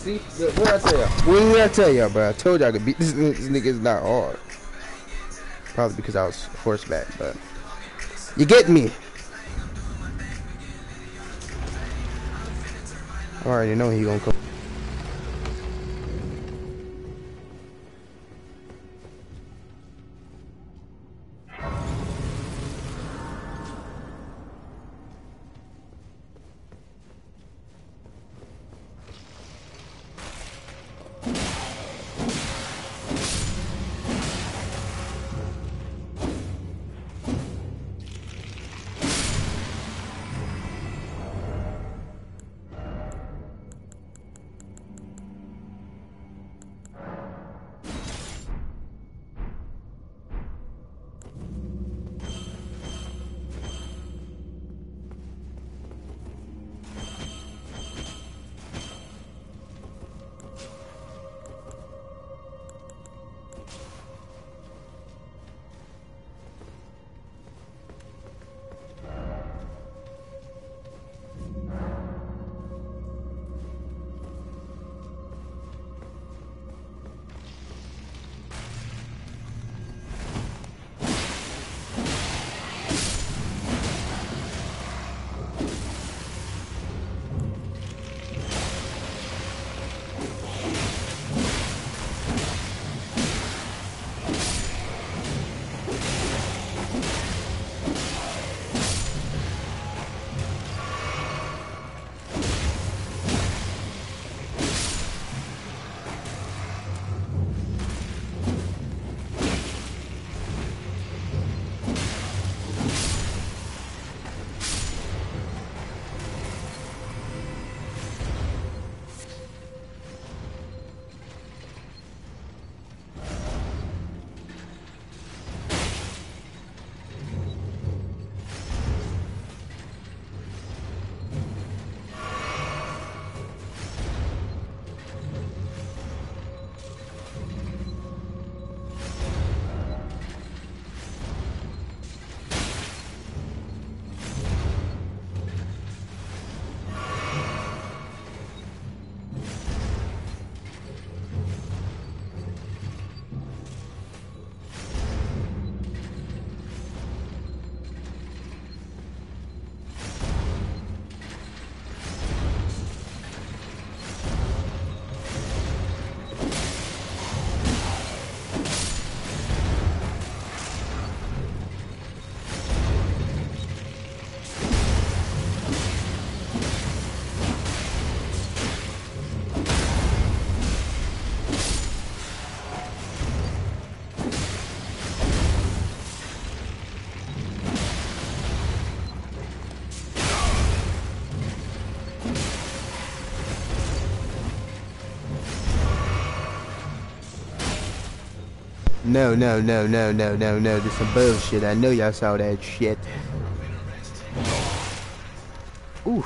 See? Look, what did I tell y'all? What did I tell y'all, bro? I told y'all I could beat this, this nigga. Is not hard. Probably because I was horseback, but you get me. I already know he gonna come. No, no, no, no, no, no, no. This some bullshit. I know y'all saw that shit. Ooh.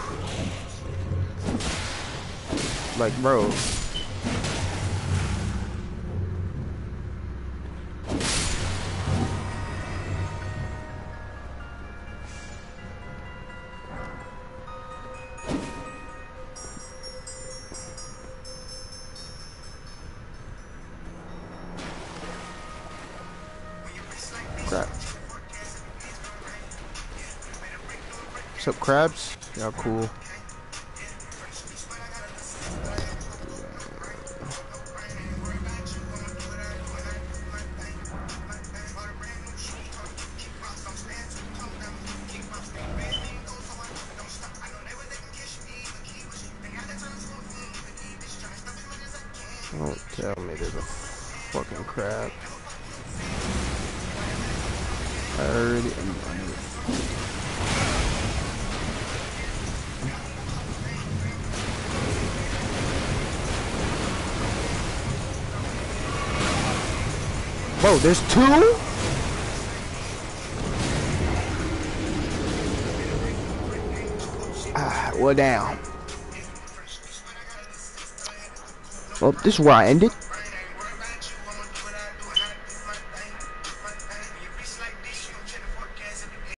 Like, bro. Crap. What's up, crabs? Y'all cool. Don't tell me there's a fucking crab. I already am. Whoa, there's two? Ah, well, down. Well, this is where I ended.